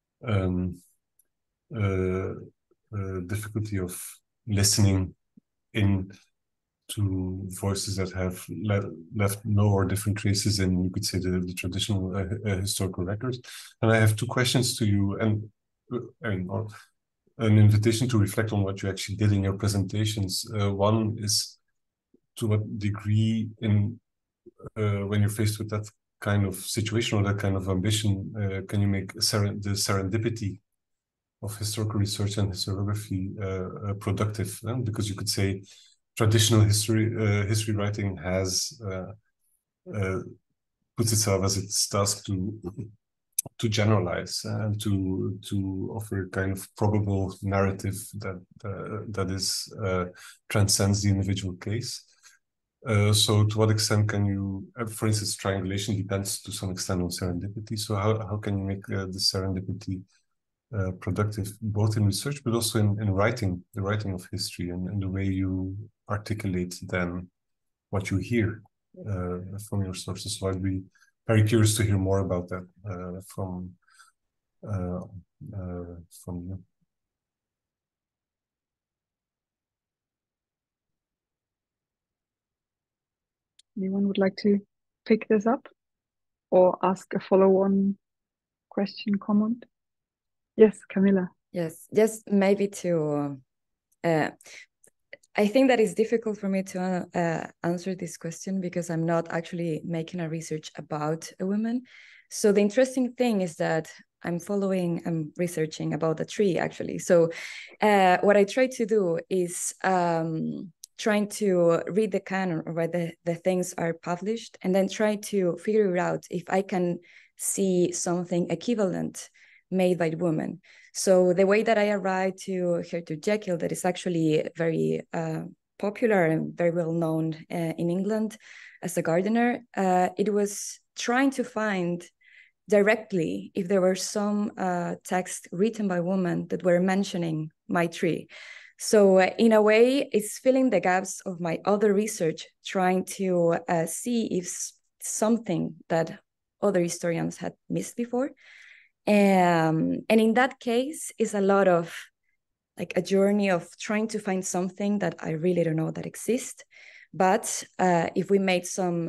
difficulty of listening in to voices that have left no or different traces in, you could say, the traditional historical records. And I have two questions to you, and an invitation to reflect on what you actually did in your presentations. One is, to what degree, in when you're faced with that kind of situation or that kind of ambition, can you make the serendipity of historical research and historiography productive? Because you could say traditional history writing has puts itself as its task to generalize and to offer a kind of probable narrative that is transcends the individual case. So to what extent can you, for instance, triangulation depends to some extent on serendipity. So how can you make the serendipity productive, both in research, but also in writing, the writing of history, and the way you articulate then what you hear from your sources? So I'd be very curious to hear more about that from you. Anyone would like to pick this up or ask a follow-on question, comment? Yes, Camilla. Yes, just maybe to, I think that it's difficult for me to answer this question because I'm not actually making a research about a woman. So the interesting thing is that I'm researching about the tree actually. So what I try to do is trying to read the canon or where the things are published, and then try to figure out if I can see something equivalent made by women. So the way that I arrived to Hertha Jekyll, that is actually very popular and very well known in England as a gardener, it was trying to find directly if there were some texts written by women that were mentioning my tree. So in a way, it's filling the gaps of my other research, trying to see if something that other historians had missed before. And in that case, it's a lot of like a journey of trying to find something that I really don't know that exists. But if we made some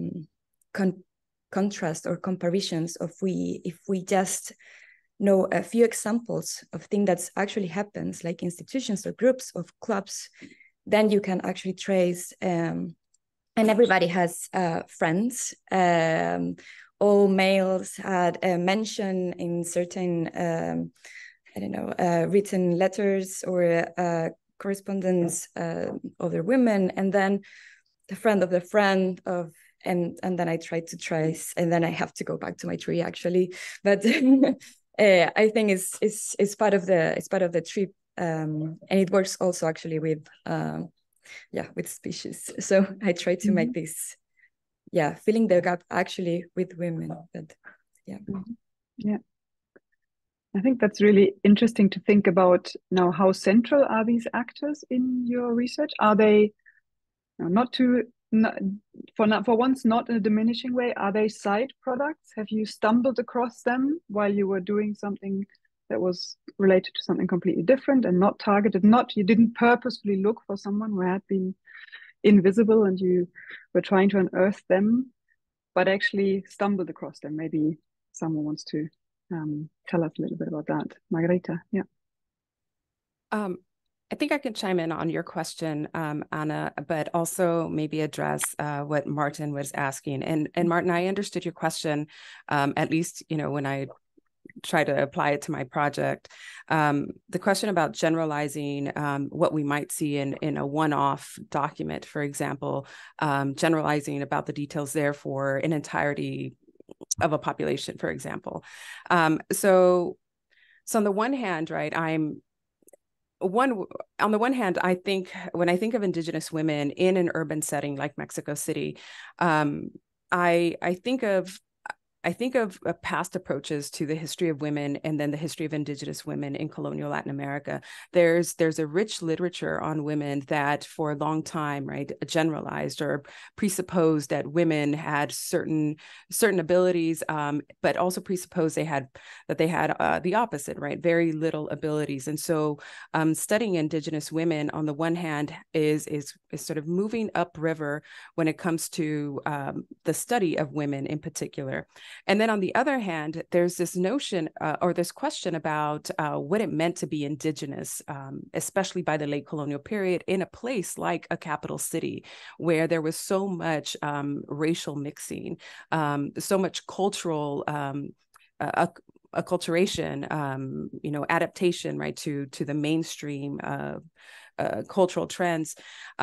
contrast or comparisons, if we just know a few examples of things that actually happens, like institutions or groups of clubs, then you can actually trace, and everybody has friends. All males had a mention in certain, written letters or correspondence of their women, and then the friend of the friend of, and then I try to trace, and then I have to go back to my tree actually, but I think it's part of the tree, and it works also actually with species. So I try to make this. Yeah, filling the gap actually with women, but yeah. Yeah, I think that's really interesting to think about now. How central are these actors in your research? Are they for once not in a diminishing way? Are they side products? Have you stumbled across them while you were doing something that was related to something completely different and not targeted? You didn't purposefully look for someone who had been invisible and you were trying to unearth them, but actually stumbled across them. Maybe someone wants to tell us a little bit about that. Margareta, yeah. I think I can chime in on your question, Anna, but also maybe address what Martin was asking. And Martin, I understood your question, at least, when I try to apply it to my project. The question about generalizing what we might see in a one-off document, for example, generalizing about the details there for an entirety of a population, for example. So on the one hand, right, on the one hand, I think when I think of Indigenous women in an urban setting like Mexico City, I think of past approaches to the history of women and then the history of Indigenous women in colonial Latin America. There's a rich literature on women that for a long time, right, generalized or presupposed that women had certain abilities, but also presupposed they had the opposite, right, very little abilities. And so studying Indigenous women on the one hand is sort of moving upriver when it comes to the study of women in particular. And then on the other hand, there's this notion or this question about what it meant to be Indigenous, especially by the late colonial period in a place like a capital city where there was so much racial mixing, so much cultural acculturation, adaptation, right, to the mainstream cultural trends.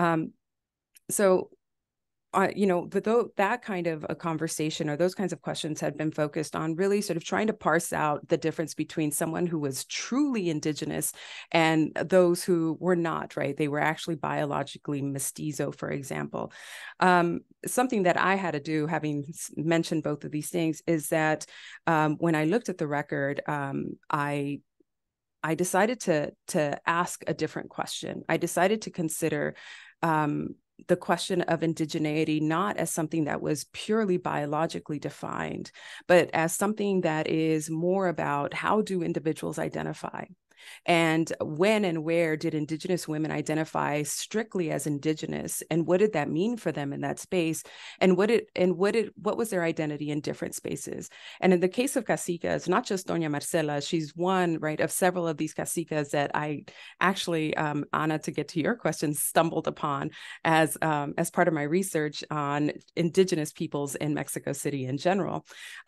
That kind of a conversation or those kinds of questions had been focused on really sort of trying to parse out the difference between someone who was truly Indigenous and those who were not, right? They were actually biologically mestizo, for example. Something that I had to do, having mentioned both of these things, is that when I looked at the record, I decided to ask a different question. I decided to consider the question of indigeneity not as something that was purely biologically defined, but as something that is more about how do individuals identify. And when and where did Indigenous women identify strictly as Indigenous, and what did that mean for them in that space? And what was their identity in different spaces? And in the case of cacicas, not just Doña Marcela, she's one, right, of several of these cacicas that I actually, Anna, to get to your question, stumbled upon as part of my research on Indigenous peoples in Mexico City in general.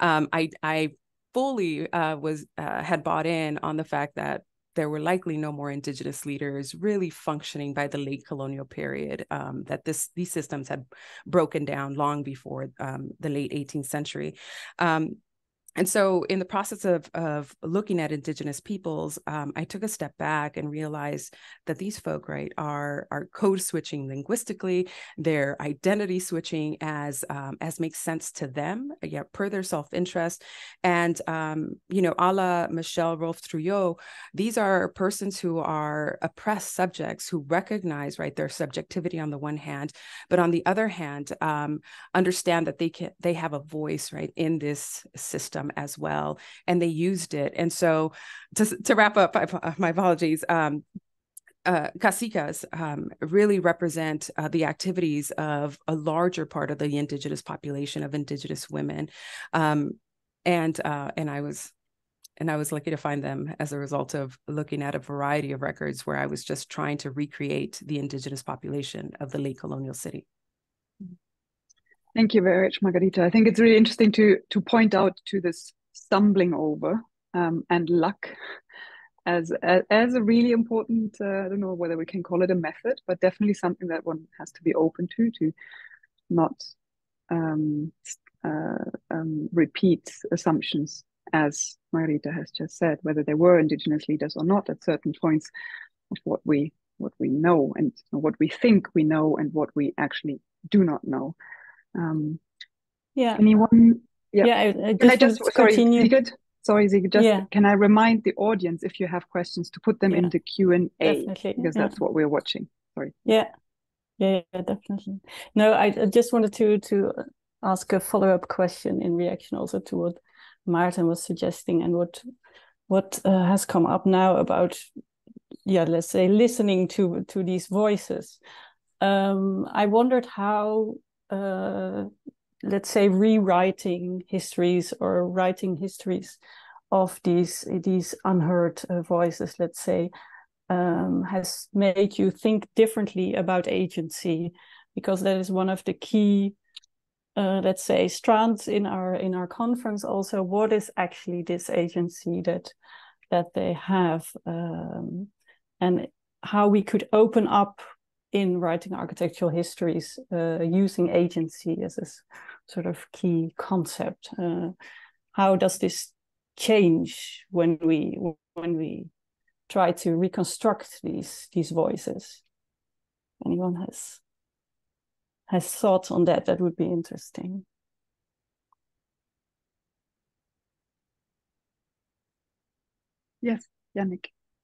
I fully had bought in on the fact that there were likely no more Indigenous leaders really functioning by the late colonial period, that these systems had broken down long before the late 18th century. And so in the process of looking at Indigenous peoples, I took a step back and realized that these folk, right, are code switching linguistically, they're identity switching as makes sense to them, per their self-interest. And, a la Michelle Rolfe-Trouillot, these are persons who are oppressed subjects who recognize, right, their subjectivity on the one hand, but on the other hand, understand that they have a voice, right, in this system as well, and they used it. And so to wrap up, my apologies, cacicas really represent the activities of a larger part of the Indigenous population of Indigenous women, and I was lucky to find them as a result of looking at a variety of records where I was just trying to recreate the Indigenous population of the late colonial city. Thank you very much, Margarita. I think it's really interesting to point out to this stumbling over and luck as a really important, I don't know whether we can call it a method, but definitely something that one has to be open to not repeat assumptions, as Margarita has just said, whether there were Indigenous leaders or not at certain points of what we know and what we think we know and what we actually do not know. Anyone? I just continue. Sigrid, can I remind the audience, if you have questions, to put them in the Q&A, definitely, because that's what we're watching. Sorry. Yeah, definitely. No, I just wanted to ask a follow-up question in reaction also to what Maarten was suggesting and what has come up now about, let's say, listening to these voices. I wondered how, let's say, rewriting histories or writing histories of these unheard voices, let's say, has made you think differently about agency, because that is one of the key let's say, strands in our conference also. What is actually this agency that they have, and how we could open up in writing architectural histories using agency as a sort of key concept. How does this change when we try to reconstruct these voices? Anyone has thoughts on that? That would be interesting. Yes, Yannick.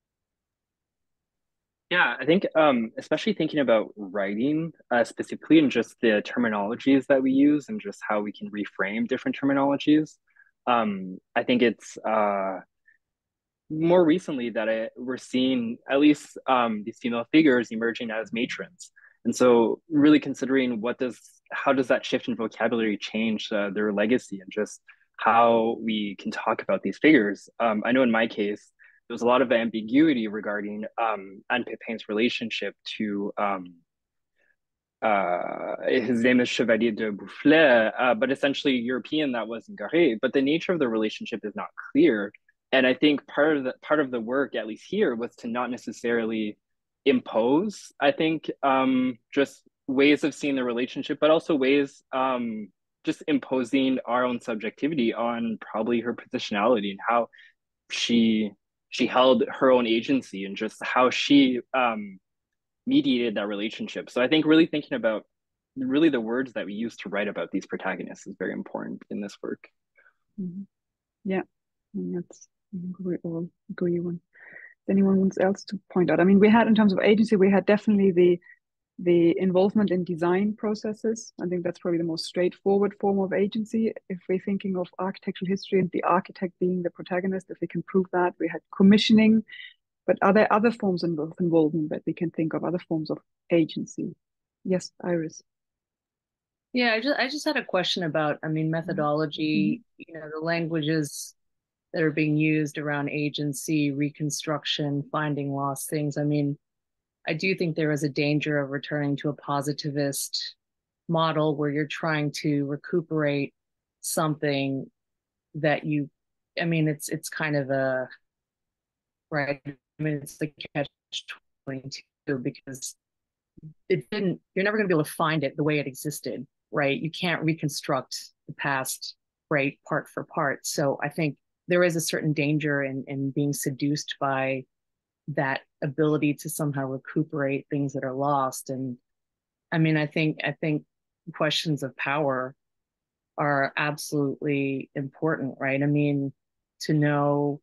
Yeah, I think especially thinking about writing specifically, and just the terminologies that we use and just how we can reframe different terminologies. I think it's more recently that we're seeing at least these female figures emerging as matrons. And so really considering how does that shift in vocabulary change their legacy and just how we can talk about these figures. I know in my case, there was a lot of ambiguity regarding Anne Pépin's relationship to his name is Chevalier de Boufflers, but essentially European that was in Garé. But the nature of the relationship is not clear. And I think part of the work, at least here, was to not necessarily impose, I think, just ways of seeing the relationship, but also ways just imposing our own subjectivity on probably her positionality and how she held her own agency and just how she mediated that relationship. So I think really thinking about really the words that we use to write about these protagonists is very important in this work. Mm-hmm. Yeah, that's we all agree on. Anyone else to point out? I mean, we had, in terms of agency, we had definitely the involvement in design processes. I think that's probably the most straightforward form of agency. If we're thinking of architectural history and the architect being the protagonist, if we can prove that. We had commissioning, but are there other forms of involvement that we can think of, other forms of agency? Yes, Iris. Yeah, I just had a question about, methodology, the languages that are being used around agency, reconstruction, finding lost things. I do think there is a danger of returning to a positivist model where you're trying to recuperate something that it's kind of a, right? It's the catch-22 because you're never going to be able to find it the way it existed, right? You can't reconstruct the past, right, part for part. So I think there is a certain danger in being seduced by that ability to somehow recuperate things that are lost. And I think questions of power are absolutely important, right? To know,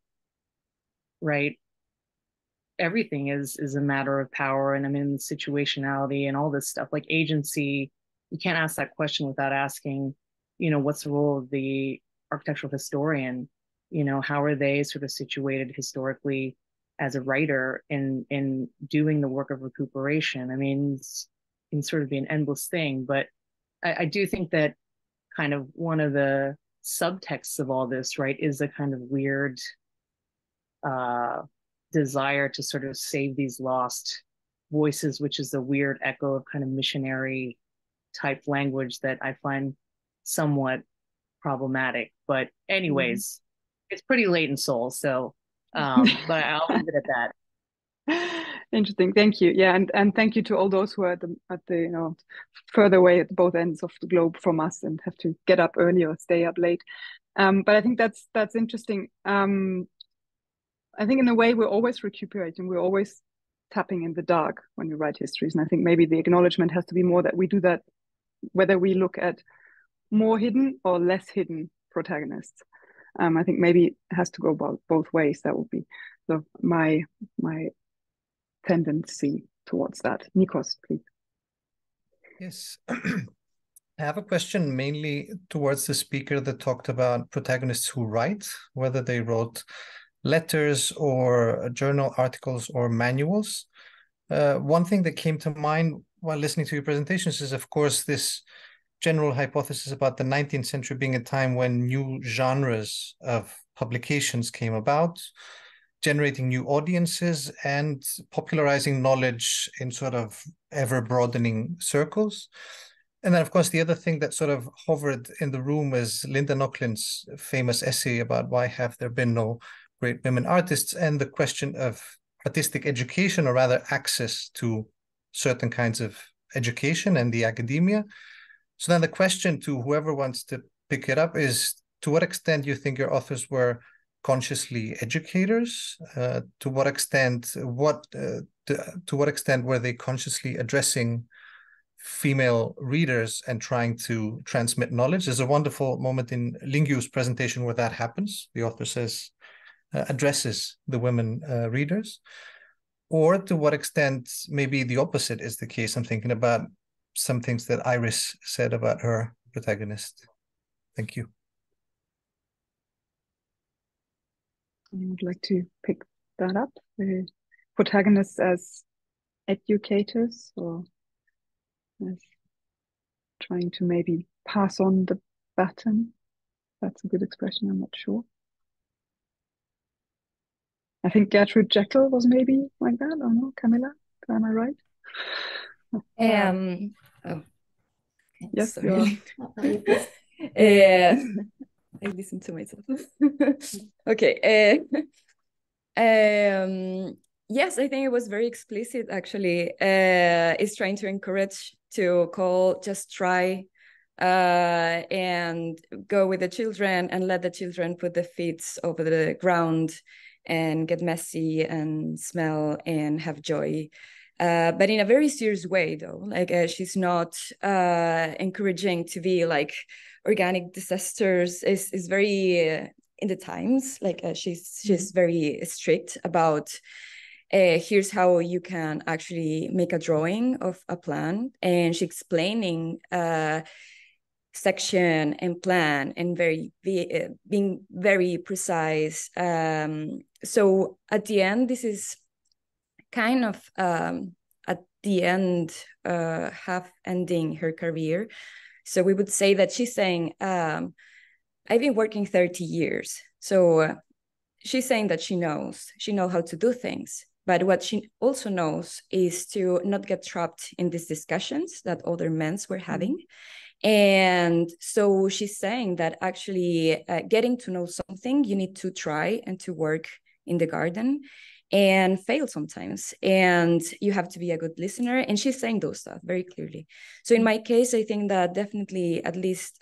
right, everything is a matter of power, and situationality and all this stuff, like agency. You can't ask that question without asking, what's the role of the architectural historian? How are they sort of situated historically as a writer in doing the work of recuperation? It can sort of be an endless thing, but I do think that kind of one of the subtexts of all this, right, is a kind of weird desire to sort of save these lost voices, which is a weird echo of kind of missionary type language that I find somewhat problematic. But anyways, it's pretty late in soul, so but I'll leave it at that. Interesting, thank you. Yeah, and thank you to all those who are at the further away at both ends of the globe from us and have to get up early or stay up late. But I think that's interesting. I think in a way we're always recuperating, we're always tapping in the dark when we write histories. And I think maybe the acknowledgement has to be more that we do that, whether we look at more hidden or less hidden protagonists. I think maybe it has to go both ways. That would be my tendency towards that. Nikos, please. Yes. I have a question mainly towards the speaker that talked about protagonists who write, whether they wrote letters or journal articles or manuals. One thing that came to mind while listening to your presentations is, of course, this general hypothesis about the 19th century being a time when new genres of publications came about, generating new audiences and popularizing knowledge in sort of ever-broadening circles. And then, of course, the other thing that sort of hovered in the room is Linda Nochlyn's famous essay about why have there been no great women artists, and the question of artistic education, or rather access to certain kinds of education and the academia. So then the question to whoever wants to pick it up is, to what extent do you think your authors were consciously educators? To what extent were they consciously addressing female readers and trying to transmit knowledge? There's a wonderful moment in Lingyu's presentation where that happens. The author says, addresses the women readers. Or to what extent maybe the opposite is the case? I'm thinking about some things that Iris said about her protagonist. Thank you. I would like to pick that up. The protagonists as educators, or as trying to maybe pass on the baton. That's a good expression, I'm not sure. I think Gertrude Jekyll was maybe like that, or no, Camilla? Am I right? Oh. Yes, sorry. I listened to myself. Okay. Yes, I think it was very explicit, actually. It's trying to encourage to call, just try, and go with the children and let the children put their feet over the ground and get messy and smell and have joy. But in a very serious way, though. Like she's not encouraging to be like organic disasters. Is very in the times. Like she's very strict about here's how you can actually make a drawing of a plan, and she's explaining section and plan and being very precise. So at the end, this is kind of at the end, half ending her career. So we would say that she's saying, I've been working 30 years. So she's saying that she knows how to do things. But what she also knows is to not get trapped in these discussions that other men were having. And so she's saying that actually getting to know something, you need to try and to work in the garden and fail sometimes. And you have to be a good listener. And she's saying those stuff very clearly. So in my case, I think that definitely at least,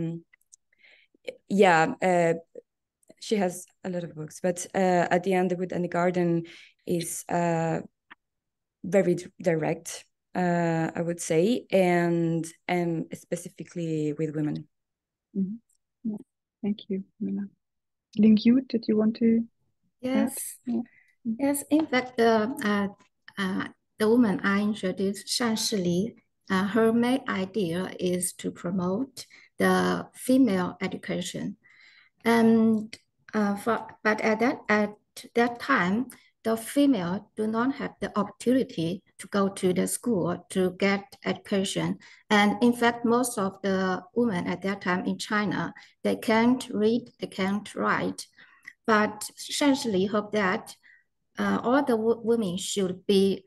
she has a lot of books, but at the end, The Wood and the Garden is very direct, I would say, and specifically with women. Mm-hmm. Yeah. Thank you, Mila. Lingyu, did you want to Yes. add? Yes, in fact, the woman I introduced, Shan Shili, her main idea is to promote the female education. And but at that time, the female do not have the opportunity to go to the school to get education. And in fact, most of the women at that time in China, they can't read, they can't write. But essentially hope that all the women should be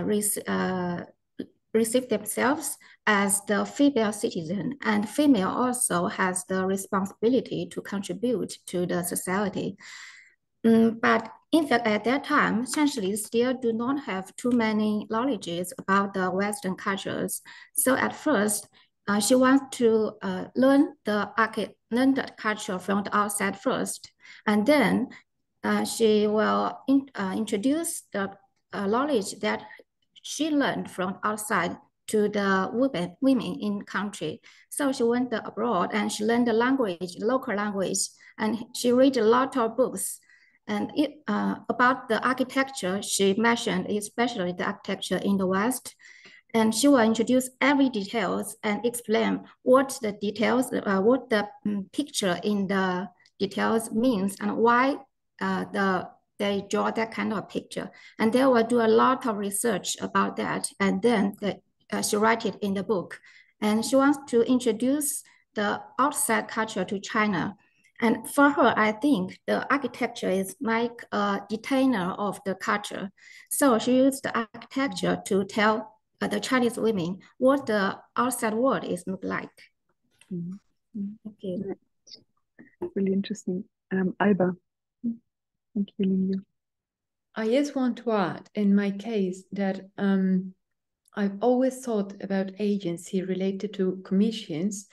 receive themselves as the female citizen, and female also has the responsibility to contribute to the society. But in fact, at that time, essentially still do not have too many knowledges about the Western cultures. So at first, she wants to learn the culture from the outside first, and then she will introduce the knowledge that she learned from outside to the women in country. So she went abroad and she learned the language, local language, and she read a lot of books. And about the architecture, she mentioned especially the architecture in the West. And she will introduce every details and explain what the details, what the picture in the details means and why they draw that kind of picture. And they will do a lot of research about that. And then she write it in the book. And she wants to introduce the outside culture to China. And for her, I think the architecture is like a detainer of the culture. So she used the architecture to tell the Chinese women, what the outside world is look like. Mm-hmm. Thank you. Yeah. Really interesting. Alba. Thank you, Lingyu. I just want to add, in my case, that I've always thought about agency related to commissions.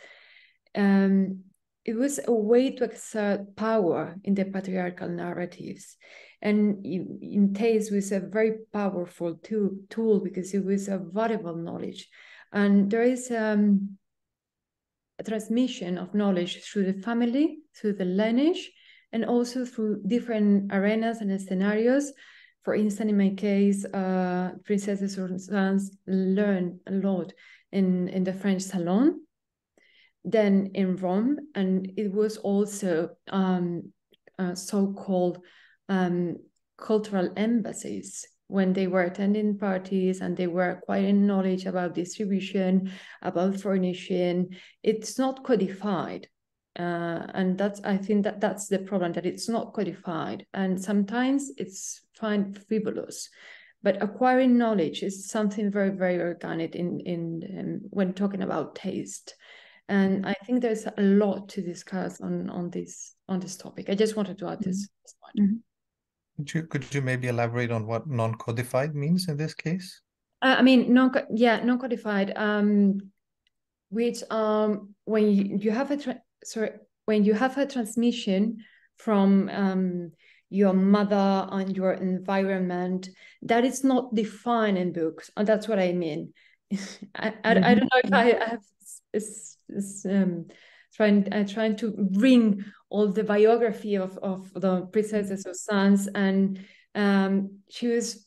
It was a way to exert power in the patriarchal narratives. And in Taste was a very powerful tool because it was a valuable knowledge. And there is a transmission of knowledge through the family, through the lineage, and also through different arenas and scenarios. For instance, in my case, princesses or sons learned a lot in the French salon, then in Rome, and it was also so-called cultural embassies when they were attending parties and they were acquiring knowledge about distribution, about furnishing. It's not codified. And I think that's the problem, that it's not codified. And sometimes it's fine frivolous. But acquiring knowledge is something very, very organic in when talking about taste. And I think there's a lot to discuss on this topic. I just wanted to add this point. Mm-hmm. Could you maybe elaborate on what non-codified means in this case? I mean, non-codified, which when you have a transmission from your mother and your environment, that is not defined in books, and that's what I mean. I don't know if I have trying to bring all the biography of the princesses of Sans, and she was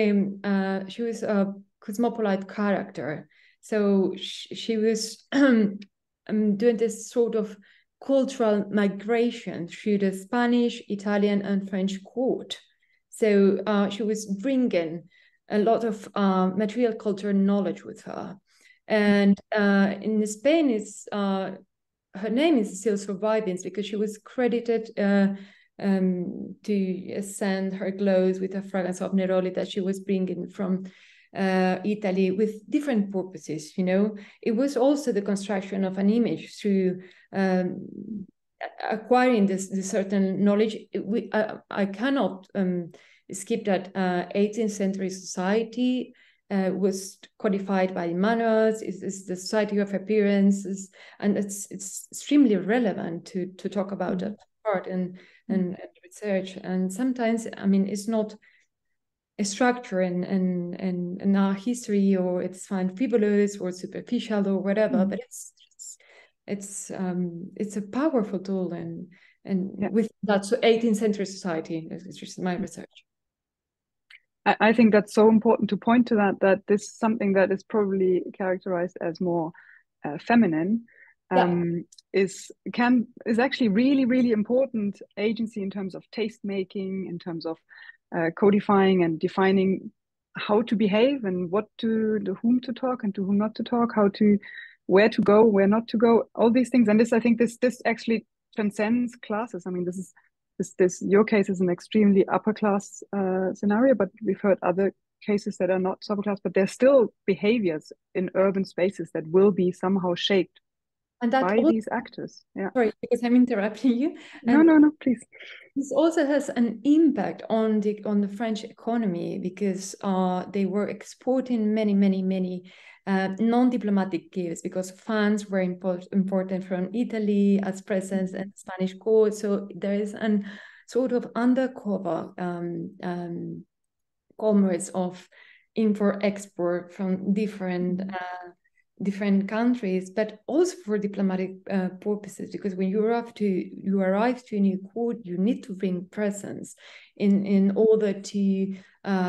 a cosmopolite character. So she was doing this sort of cultural migration through the Spanish, Italian, and French court. So she was bringing a lot of material culture knowledge with her. And in Spain, her name is still surviving because she was credited to send her clothes with a fragrance of Neroli that she was bringing from Italy with different purposes. It was also the construction of an image through acquiring this certain knowledge. I cannot skip that 18th century society was codified by manuals. It's the society of appearances, and it's extremely relevant to talk about that part and research. And sometimes, I mean, it's not a structure in our history, or it's fine frivolous or superficial or whatever, but it's a powerful tool, and with that, so 18th century society is just my research. I think that's so important to point to that this is something that is probably characterized as more feminine, is actually really, really important agency in terms of taste making, in terms of codifying and defining how to behave and to whom to talk and to whom not to talk, where to go, where not to go, all these things. And I think this actually transcends classes. I mean, your case is an extremely upper class scenario, but we've heard other cases that are not upper class, but there's still behaviors in urban spaces that will be somehow shaped by these actors. Yeah. Sorry, because I'm interrupting you. No, please. This also has an impact on the French economy because they were exporting many non-diplomatic gifts because fans were imported from Italy as presents and Spanish court. So there is an sort of undercover commerce of import-export from different countries, but also for diplomatic purposes, because when you arrive to a new court, you need to bring presence in order to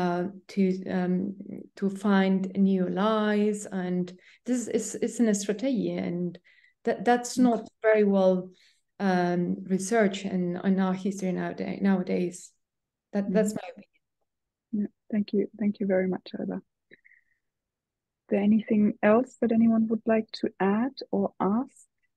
find new allies, and this is a strategy, and that's not very well researched in our history nowadays. That's my opinion. Yeah, thank you very much, Alba. Is there anything else that anyone would like to add or ask?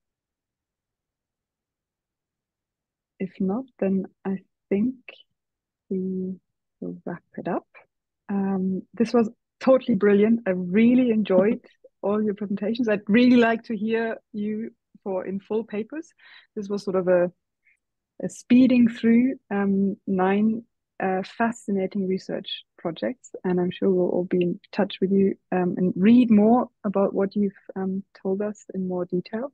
If not, then I think we will wrap it up. This was totally brilliant. I really enjoyed all your presentations. I'd really like to hear you in full papers. This was sort of a speeding through 9 fascinating research projects, and I'm sure we'll all be in touch with you and read more about what you've told us in more detail.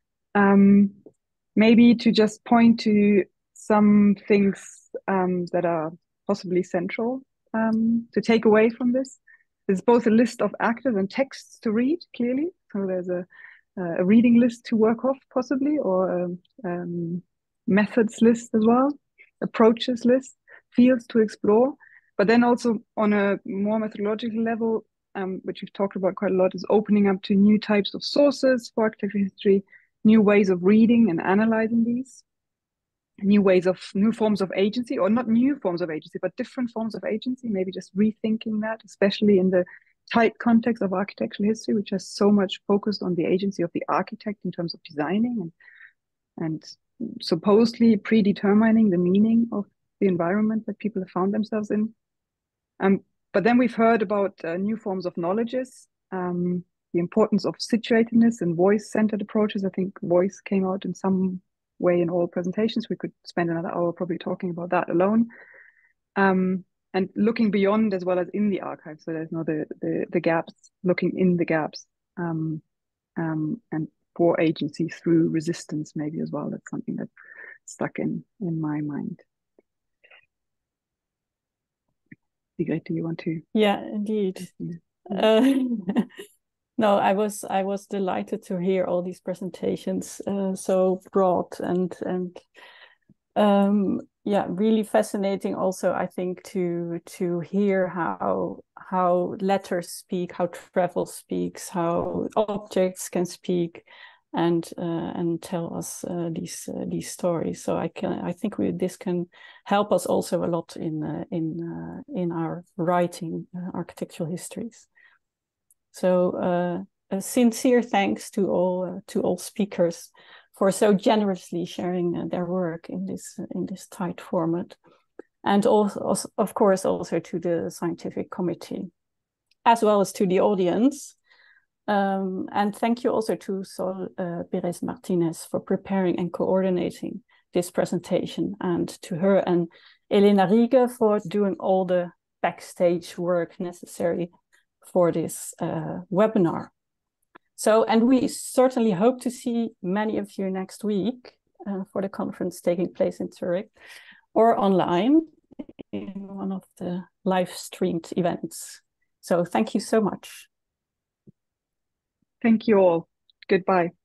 Maybe to just point to some things that are possibly central to take away from this. There's both a list of actors and texts to read, clearly. So there's a reading list to work off, possibly, or methods list as well, approaches list, fields to explore. But then also on a more methodological level, which we've talked about quite a lot, is opening up to new types of sources for architectural history, new ways of reading and analyzing these, new forms of agency, or not new forms of agency, but different forms of agency, maybe just rethinking that, especially in the tight context of architectural history, which has so much focused on the agency of the architect in terms of designing and supposedly predetermining the meaning of the environment that people have found themselves in. But then we've heard about new forms of knowledges, the importance of situatedness and voice-centered approaches. I think voice came out in some way in all presentations. We could spend another hour probably talking about that alone. And looking beyond as well as in the archive. So there's no the gaps, looking in the gaps, and for agency through resistance maybe as well. That's something that stuck in my mind. Sigrid, do you want to? Yeah, indeed. No, I was delighted to hear all these presentations, so broad and yeah, really fascinating. Also, I think to hear how letters speak, how travel speaks, how objects can speak, and tell us these stories. So I think this can help us also a lot in our writing architectural histories. So a sincere thanks to all speakers for so generously sharing their work in this tight format, and also of course also to the scientific committee, as well as to the audience. And thank you also to Sol Perez Martinez for preparing and coordinating this presentation, and to her and Elena Riege for doing all the backstage work necessary for this webinar. So, and we certainly hope to see many of you next week for the conference taking place in Zurich or online in one of the live streamed events. So thank you so much. Thank you all. Goodbye.